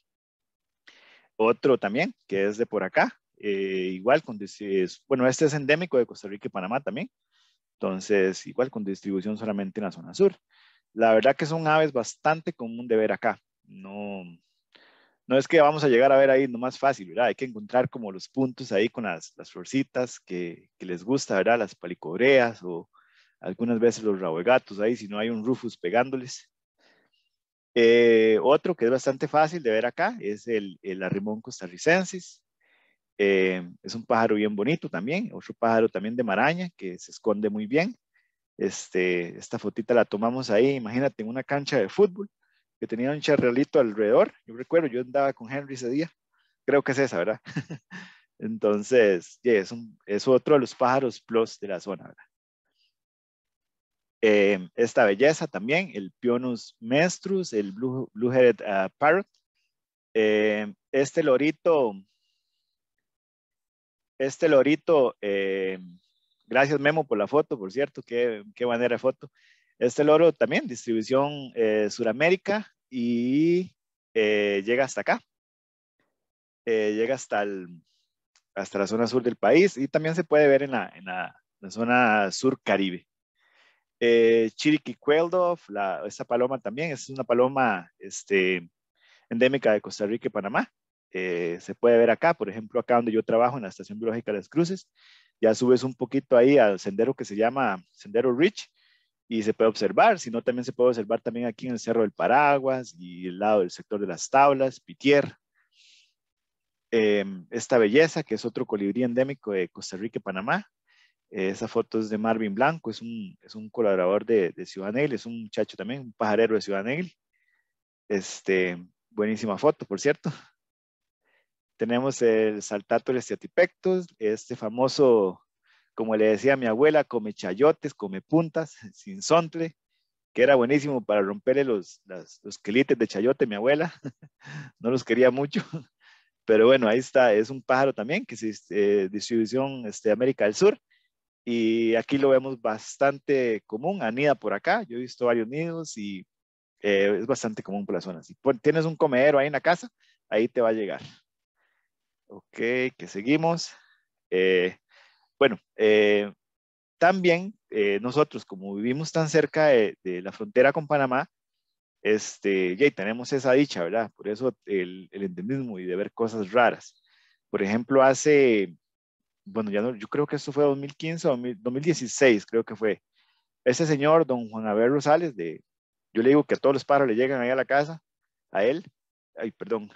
Otro también, que es de por acá, eh, igual, con, es, bueno, este es endémico de Costa Rica y Panamá también. Entonces, igual con distribución solamente en la zona sur. La verdad que son aves bastante común de ver acá. No, no es que vamos a llegar a ver ahí nomás fácil, ¿verdad? Hay que encontrar como los puntos ahí con las, las florcitas que, que les gusta, ¿verdad? Las palicobreas o algunas veces los rabogatos ahí, si no hay un rufus pegándoles. Eh, otro que es bastante fácil de ver acá es el, el arrimón costarricensis. Eh, es un pájaro bien bonito también, otro pájaro también de maraña que se esconde muy bien. Este, esta fotita la tomamos ahí, imagínate, en una cancha de fútbol que tenía un charralito alrededor. Yo recuerdo, yo andaba con Henry ese día, creo que es esa, ¿verdad? Entonces, yeah, es, un, es otro de los pájaros plus de la zona, ¿verdad? Eh, esta belleza también, el Pionus menstrus, el Blue, Blue-headed uh, Parrot. Eh, este lorito, este lorito, eh, gracias Memo por la foto, por cierto, qué, qué manera de foto. Este loro también, distribución eh, Suramérica y eh, llega hasta acá. Eh, llega hasta, el, hasta la zona sur del país y también se puede ver en la, en la, la zona sur Caribe. Eh, Chiriqui Quail Dove, la, esta paloma también es una paloma este, endémica de Costa Rica y Panamá. eh, se puede ver acá, por ejemplo, acá donde yo trabajo en la Estación Biológica de Las Cruces, ya subes un poquito ahí al sendero que se llama Sendero Rich y se puede observar, sino también se puede observar también aquí en el Cerro del Paraguas y el lado del sector de las Tablas, Pitier. Eh, esta belleza, que es otro colibrí endémico de Costa Rica y Panamá. Eh, esa foto es de Marvin Blanco, es un, es un colaborador de, de Ciudad Neil, es un muchacho también, un pajarero de Ciudad Neil. Este, buenísima foto, por cierto. Tenemos el Saltator estiatipectus, este famoso, como le decía a mi abuela, come chayotes, come puntas, sin sontle, que era buenísimo para romperle los, las, los quelites de chayote, mi abuela. No los quería mucho. Pero bueno, ahí está, es un pájaro también, que es eh, distribución este, América del Sur. Y aquí lo vemos bastante común, anida por acá. Yo he visto varios nidos y eh, es bastante común por la zona. Si tienes un comedero ahí en la casa, ahí te va a llegar. Ok, que seguimos. Eh, bueno, eh, también eh, nosotros, como vivimos tan cerca de, de la frontera con Panamá, este, ya tenemos esa dicha, ¿verdad? Por eso el, el endemismo y de ver cosas raras. Por ejemplo, hace, bueno, ya no, yo creo que esto fue dos mil quince o dos mil dieciséis, creo que fue. Ese señor, don Juan Abel Rosales, de, yo le digo que a todos los pájaros le llegan ahí a la casa, a él, ay, perdón,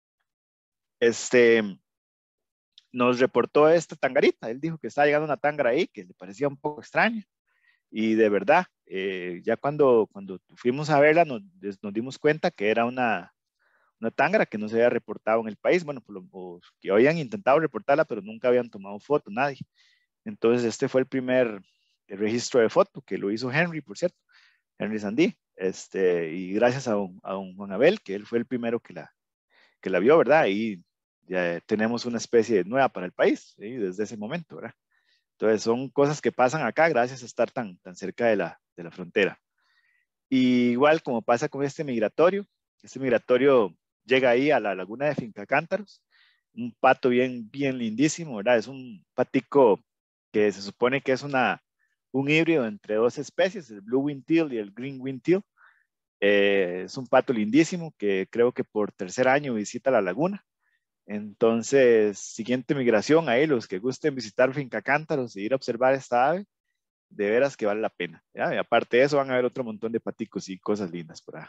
este, nos reportó esta tangarita. Él dijo que estaba llegando una tángara ahí, que le parecía un poco extraña. Y de verdad, eh, ya cuando, cuando fuimos a verla, nos, nos dimos cuenta que era una, una tángara que no se había reportado en el país. Bueno, por lo, o que habían intentado reportarla, pero nunca habían tomado foto, nadie. Entonces, este fue el primer el registro de foto que lo hizo Henry, por cierto, Henry Sandí. Este, y gracias a un, a un Juan Abel, que él fue el primero que la, que la vio, ¿verdad? Y ya tenemos una especie nueva para el país, ¿sí? Desde ese momento, ¿verdad? Entonces son cosas que pasan acá gracias a estar tan, tan cerca de la, de la frontera. Y igual como pasa con este migratorio, este migratorio llega ahí a la laguna de Finca Cántaros, un pato bien, bien lindísimo, ¿verdad? Es un patico que se supone que es una, un híbrido entre dos especies, el blue wing teal y el green wing teal. Eh, es un pato lindísimo que creo que por tercer año visita la laguna. Entonces, siguiente migración, ahí los que gusten visitar Finca Cántaros y ir a observar esta ave, de veras que vale la pena, ¿ya? Y aparte de eso van a ver otro montón de paticos y cosas lindas por ahí.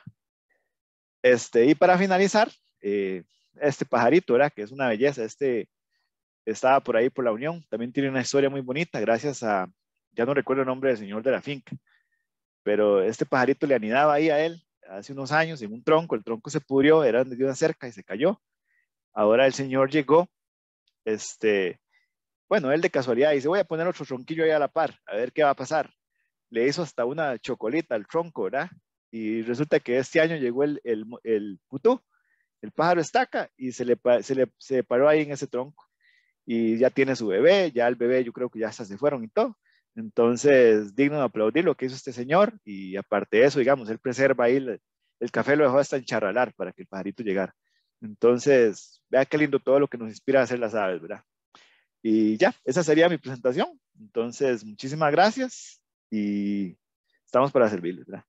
Este, y para finalizar, eh, este pajarito, ¿verdad? Que es una belleza, este estaba por ahí por la Unión, también tiene una historia muy bonita, gracias a, ya no recuerdo el nombre del señor de la finca, pero este pajarito le anidaba ahí a él hace unos años en un tronco, el tronco se pudrió, era de una cerca y se cayó. Ahora el señor llegó, este, bueno, él de casualidad dice, voy a poner otro tronquillo ahí a la par, a ver qué va a pasar. Le hizo hasta una chocolita al tronco, ¿verdad? Y resulta que este año llegó el, el, el putú, el pájaro estaca, y se le, se le se paró ahí en ese tronco. Y ya tiene su bebé, ya el bebé yo creo que ya hasta se fueron y todo. Entonces, digno de aplaudir lo que hizo este señor, y aparte de eso, digamos, él preserva ahí, el, el café lo dejó hasta encharralar para que el pajarito llegara. Entonces, vea qué lindo todo lo que nos inspira a hacer las aves, ¿verdad? Y ya, esa sería mi presentación. Entonces, muchísimas gracias y estamos para servirles, ¿verdad?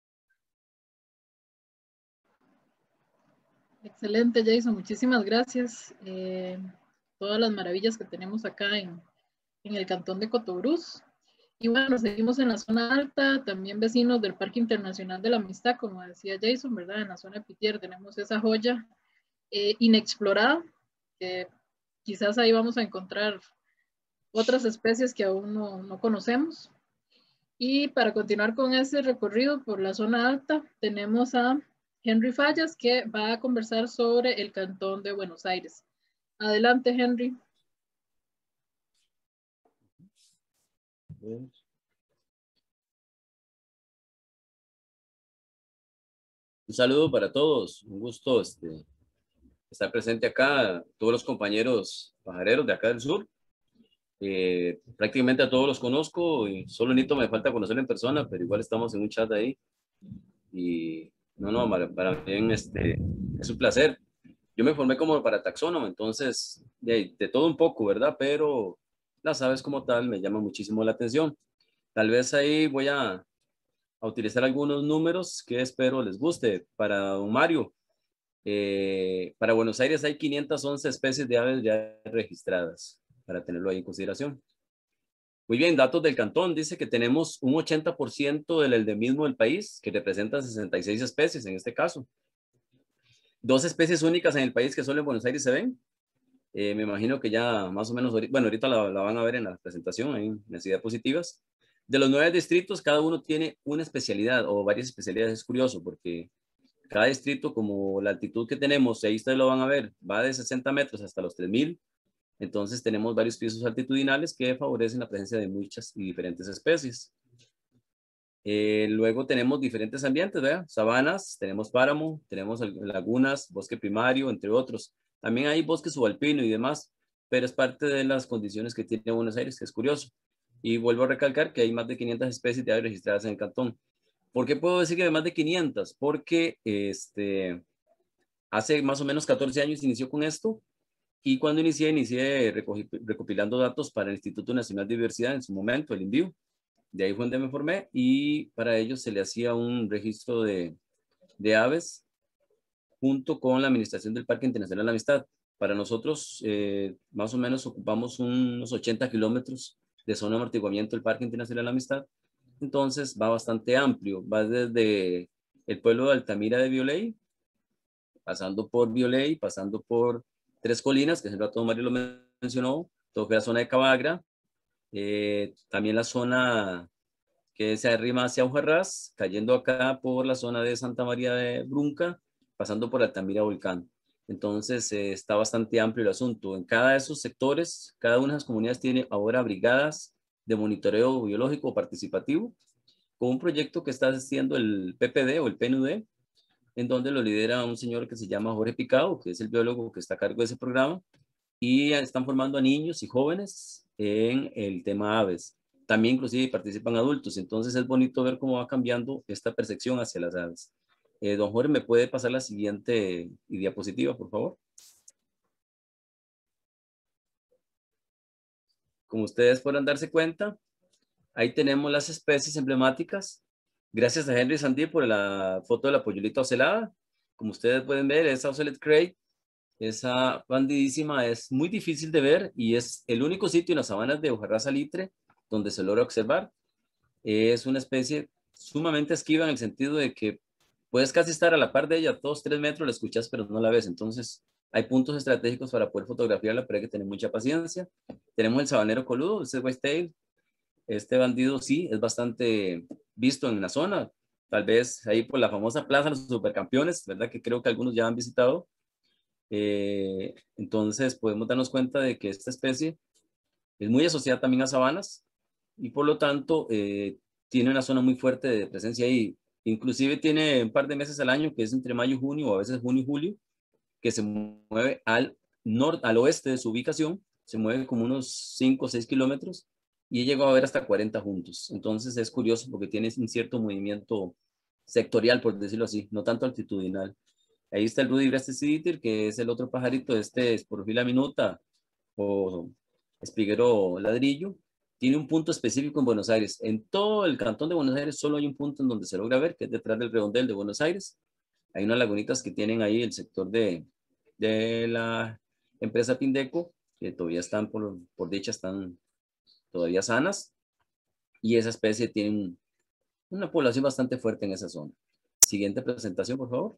Excelente, Jason, muchísimas gracias. Eh, todas las maravillas que tenemos acá en, en el cantón de Cotobruz. Y bueno, seguimos en la zona alta, también vecinos del Parque Internacional de la Amistad, como decía Jason, ¿verdad? En la zona de Pitier tenemos esa joya eh, inexplorada, que quizás ahí vamos a encontrar otras especies que aún no, no conocemos. Y para continuar con ese recorrido por la zona alta, tenemos a Henry Fallas, que va a conversar sobre el Cantón de Buenos Aires. Adelante, Henry. Un saludo para todos, un gusto este, estar presente acá, todos los compañeros pajareros de acá del sur. Eh, prácticamente a todos los conozco y solo Nito me falta conocerlo en persona, pero igual estamos en un chat ahí. Y no, no, para, para mí este, es un placer. Yo me formé como para taxónomo, entonces de, de todo un poco, ¿verdad? Pero las aves como tal me llaman muchísimo la atención. Tal vez ahí voy a, a utilizar algunos números que espero les guste. Para don Mario, Eh, para Buenos Aires hay quinientas once especies de aves ya registradas, para tenerlo ahí en consideración. Muy bien, datos del cantón. Dice que tenemos un ochenta por ciento del endemismo del país, que representa sesenta y seis especies en este caso. Dos especies únicas en el país que solo en Buenos Aires se ven. Eh, me imagino que ya más o menos, bueno, ahorita la, la van a ver en la presentación, ahí, en las diapositivas. De los nueve distritos, cada uno tiene una especialidad o varias especialidades. Es curioso porque cada distrito, como la altitud que tenemos, ahí ustedes lo van a ver, va de sesenta metros hasta los tres mil. Entonces tenemos varios pisos altitudinales que favorecen la presencia de muchas y diferentes especies. Eh, luego tenemos diferentes ambientes, ¿verdad? Sabanas, tenemos páramo, tenemos lagunas, bosque primario, entre otros. También hay bosque subalpino y demás, pero es parte de las condiciones que tiene Buenos Aires, que es curioso. Y vuelvo a recalcar que hay más de quinientas especies de aves registradas en el cantón. ¿Por qué puedo decir que hay más de quinientas? Porque este, hace más o menos catorce años inició con esto. Y cuando inicié, inicié recopilando datos para el Instituto Nacional de Diversidad en su momento, el INVIU. De ahí fue donde me formé y para ello se le hacía un registro de, de aves junto con la administración del Parque Internacional de la Amistad. Para nosotros, eh, más o menos ocupamos unos ochenta kilómetros de zona de amortiguamiento del Parque Internacional de la Amistad. Entonces va bastante amplio, va desde el pueblo de Altamira de Bioley, pasando por Bioley, pasando por Tres Colinas, que el rato Mario lo mencionó, todo fue la zona de Cabagra, eh, también la zona que se arrima hacia Ujarrás, cayendo acá por la zona de Santa María de Brunca, pasando por Altamira Volcán. Entonces eh, está bastante amplio el asunto. En cada de esos sectores, cada una de las comunidades tiene ahora brigadas de monitoreo biológico participativo, con un proyecto que está haciendo el P P D o el P N U D, en donde lo lidera un señor que se llama Jorge Picado, que es el biólogo que está a cargo de ese programa, y están formando a niños y jóvenes en el tema aves. También inclusive participan adultos, entonces es bonito ver cómo va cambiando esta percepción hacia las aves. Eh, don Jorge, ¿me puede pasar la siguiente diapositiva, por favor? Como ustedes podrán darse cuenta, ahí tenemos las especies emblemáticas. Gracias a Henry Sandí por la foto de la pollulita ocelada. Como ustedes pueden ver, esa Ocellet Cray, esa bandidísima, es muy difícil de ver y es el único sitio en las sabanas de Ujarrás Salitre donde se logra observar. Es una especie sumamente esquiva en el sentido de que puedes casi estar a la par de ella, dos, tres metros, la escuchas, pero no la ves. Entonces, hay puntos estratégicos para poder fotografiarla, pero hay que tener mucha paciencia. Tenemos el sabanero coludo, ese whitetail. Este bandido sí es bastante visto en la zona, tal vez ahí por la famosa Plaza de los Supercampeones, ¿verdad? Que creo que algunos ya han visitado. Eh, entonces podemos darnos cuenta de que esta especie es muy asociada también a sabanas y por lo tanto eh, tiene una zona muy fuerte de presencia ahí. Inclusive tiene un par de meses al año, que es entre mayo y junio, o a veces junio y julio, que se mueve al, norte, al oeste de su ubicación, se mueve como unos cinco o seis kilómetros y he llegado a ver hasta cuarenta juntos. Entonces es curioso porque tiene un cierto movimiento sectorial, por decirlo así, no tanto altitudinal. Ahí está el Rudibranchus siditir, que es el otro pajarito, este Sporofila minuta o espiguero ladrillo. Tiene un punto específico en Buenos Aires. En todo el cantón de Buenos Aires solo hay un punto en donde se logra ver, que es detrás del redondel de Buenos Aires. Hay unas lagunitas que tienen ahí el sector de, de la empresa Pindeco, que todavía están, por, por dicha, están todavía sanas. Y esa especie tiene una población bastante fuerte en esa zona. Siguiente presentación, por favor.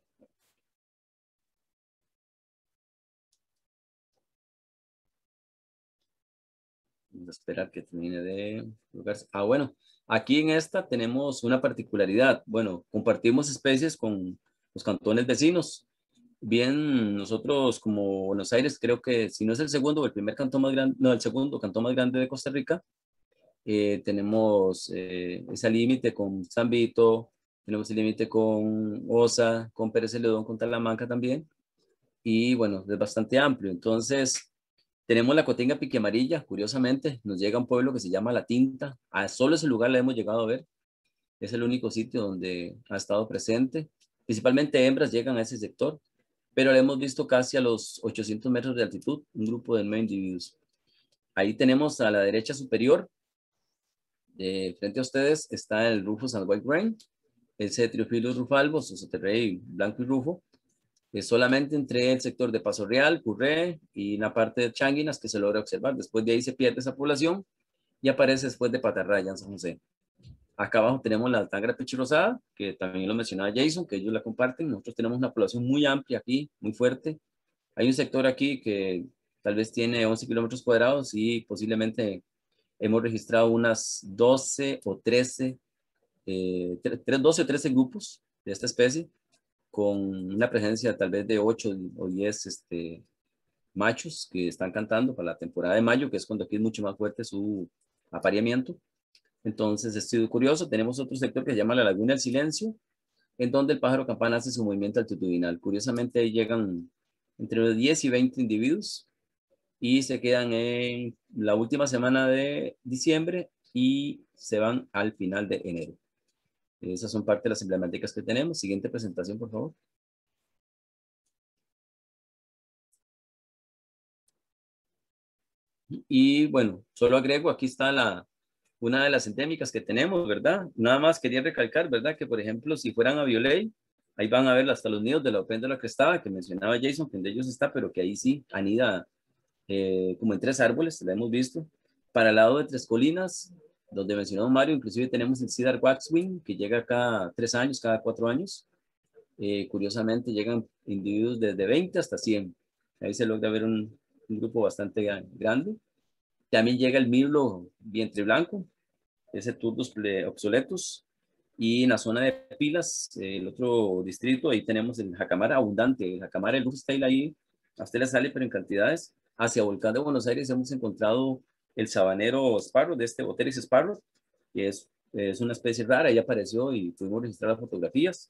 Vamos a esperar que termine de colocarse. Ah, bueno, aquí en esta tenemos una particularidad. Bueno, compartimos especies con los cantones vecinos. Bien, nosotros como Buenos Aires, creo que si no es el segundo o el primer cantón más grande, no, el segundo cantón más grande de Costa Rica, eh, tenemos eh, ese límite con San Vito, tenemos el límite con Osa, con Pérez Celedón, con Talamanca también. Y bueno, es bastante amplio. Entonces, tenemos la cotinga piquiamarilla, curiosamente, nos llega a un pueblo que se llama La Tinta. A solo ese lugar la hemos llegado a ver. Es el único sitio donde ha estado presente. Principalmente hembras llegan a ese sector, pero la hemos visto casi a los ochocientos metros de altitud, un grupo de nueve individuos. Ahí tenemos a la derecha superior, eh, frente a ustedes, está el Rufus and White Rain, el Cetriophilus rufalvos, o Soterrey blanco y rufo. Es solamente entre el sector de Paso Real, Curré y una parte de Changuinas que se logra observar. Después de ahí se pierde esa población y aparece después de Patarraya en San José. Acá abajo tenemos la Tangra Pechirosada, que también lo mencionaba Jason, que ellos la comparten. Nosotros tenemos una población muy amplia aquí, muy fuerte. Hay un sector aquí que tal vez tiene once kilómetros cuadrados y posiblemente hemos registrado unas doce o trece, eh, doce o trece grupos de esta especie, con una presencia tal vez de ocho o diez este, machos que están cantando para la temporada de mayo, que es cuando aquí es mucho más fuerte su apareamiento. Entonces, estoy curioso, tenemos otro sector que se llama la Laguna del Silencio, en donde el pájaro campana hace su movimiento altitudinal. Curiosamente, ahí llegan entre diez y veinte individuos y se quedan en la última semana de diciembre y se van al final de enero. Esas son parte de las emblemáticas que tenemos. Siguiente presentación, por favor. Y bueno, solo agrego, aquí está la, una de las endémicas que tenemos, ¿verdad? Nada más quería recalcar, ¿verdad? Que por ejemplo, si fueran a Violey, ahí van a ver hasta los nidos de la opéndula crestada que mencionaba Jason, que de ellos está, pero que ahí sí anida eh, como en tres árboles, la hemos visto. Para el lado de Tres Colinas, donde mencionó Mario, inclusive tenemos el Cedar Waxwing, que llega cada tres años, cada cuatro años. Eh, curiosamente llegan individuos desde veinte hasta cien. Ahí se logra ver un, un grupo bastante grande. También llega el mirlo vientre blanco, ese Turdus obsoletus. Y en la zona de Pilas, el otro distrito, ahí tenemos el jacamar abundante. El jacamar, el Lufstail ahí, a usted le sale, pero en cantidades. Hacia Volcán de Buenos Aires hemos encontrado el sabanero sparrow, de este Boteris sparrow, que es, es una especie rara, ya apareció y pudimos registrar las fotografías.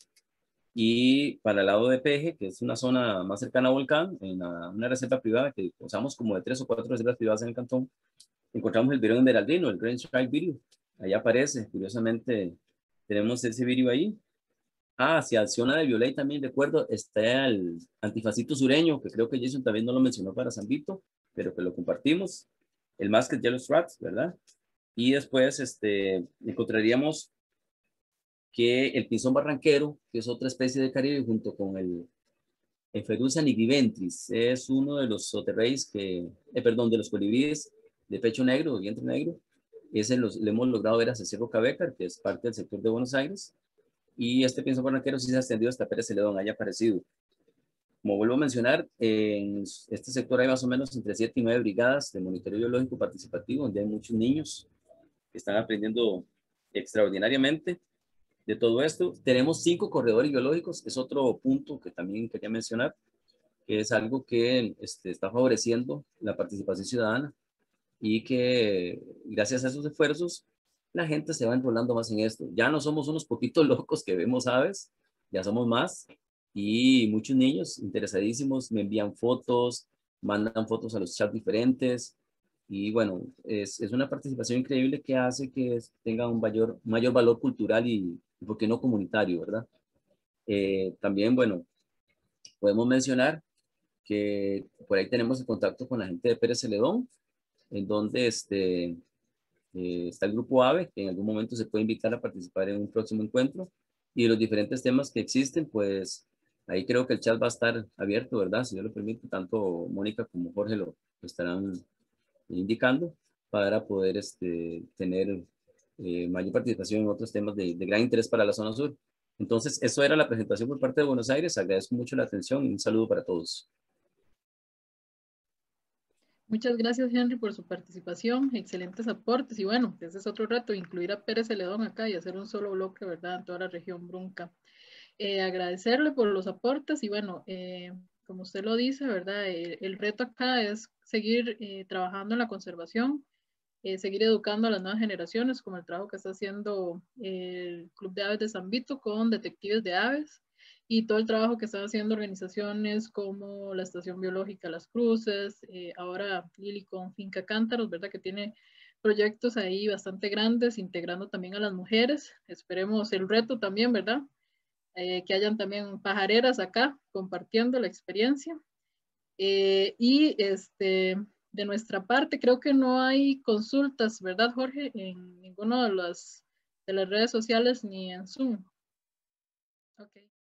Y para el lado de Peje, que es una zona más cercana a Volcán, en la, una reserva privada que usamos como de tres o cuatro reservas privadas en el cantón, encontramos el vireo esmeraldino, el Grand Strike Vireo. Ahí aparece, curiosamente, tenemos ese vireo ahí. Ah, hacia zona de Violey también, recuerdo, está el antifacito sureño, que creo que Jason también no lo mencionó para San Vito, pero que lo compartimos. El Masked Yellow Strats, ¿verdad? Y después este, encontraríamos que el pinzón barranquero, que es otra especie de Caribe, junto con el Eferusa nigiventris, es uno de los soterreis que, eh, perdón, de los colibríes de pecho negro, de vientre negro. Ese los, le hemos logrado ver hacia Cerro Cabecar, que es parte del sector de Buenos Aires. Y este pinzón barranquero sí se ha extendido hasta Pérez Celedón, haya aparecido. Como vuelvo a mencionar, en este sector hay más o menos entre siete y nueve brigadas de monitoreo biológico participativo, donde hay muchos niños que están aprendiendo extraordinariamente de todo esto. Tenemos cinco corredores biológicos, es otro punto que también quería mencionar, que es algo que este, está favoreciendo la participación ciudadana y que gracias a esos esfuerzos la gente se va enrolando más en esto. Ya no somos unos poquitos locos que vemos aves, ya somos más y muchos niños interesadísimos me envían fotos, mandan fotos a los chats diferentes y bueno, es, es una participación increíble que hace que tenga un mayor, mayor valor cultural y, ¿por qué no comunitario, verdad? Eh, también, bueno, podemos mencionar que por ahí tenemos el contacto con la gente de Pérez Celedón, en donde este, eh, está el grupo AVE, que en algún momento se puede invitar a participar en un próximo encuentro, y de los diferentes temas que existen, pues ahí creo que el chat va a estar abierto, ¿verdad? Si Dios lo permite, tanto Mónica como Jorge lo, lo estarán indicando para poder este, tener eh, mayor participación en otros temas de, de gran interés para la zona sur. Entonces, eso era la presentación por parte de Buenos Aires. Agradezco mucho la atención y un saludo para todos. Muchas gracias, Henry, por su participación. Excelentes aportes. Y bueno, ese es otro reto, incluir a Pérez Celedón acá y hacer un solo bloque, ¿verdad?, en toda la región Brunca. Eh, agradecerle por los aportes y bueno, eh, como usted lo dice, ¿verdad?, el, el reto acá es seguir eh, trabajando en la conservación, eh, seguir educando a las nuevas generaciones, como el trabajo que está haciendo el Club de Aves de San Vito con detectives de aves, y todo el trabajo que están haciendo organizaciones como la Estación Biológica Las Cruces, eh, ahora Lili con Finca Cántaros, ¿verdad?, que tiene proyectos ahí bastante grandes, integrando también a las mujeres. Esperemos el reto también, ¿verdad?, eh, que hayan también pajareras acá compartiendo la experiencia. Eh, y este, de nuestra parte, creo que no hay consultas, ¿verdad, Jorge?, en ninguna de las, de las redes sociales ni en Zoom. Okay.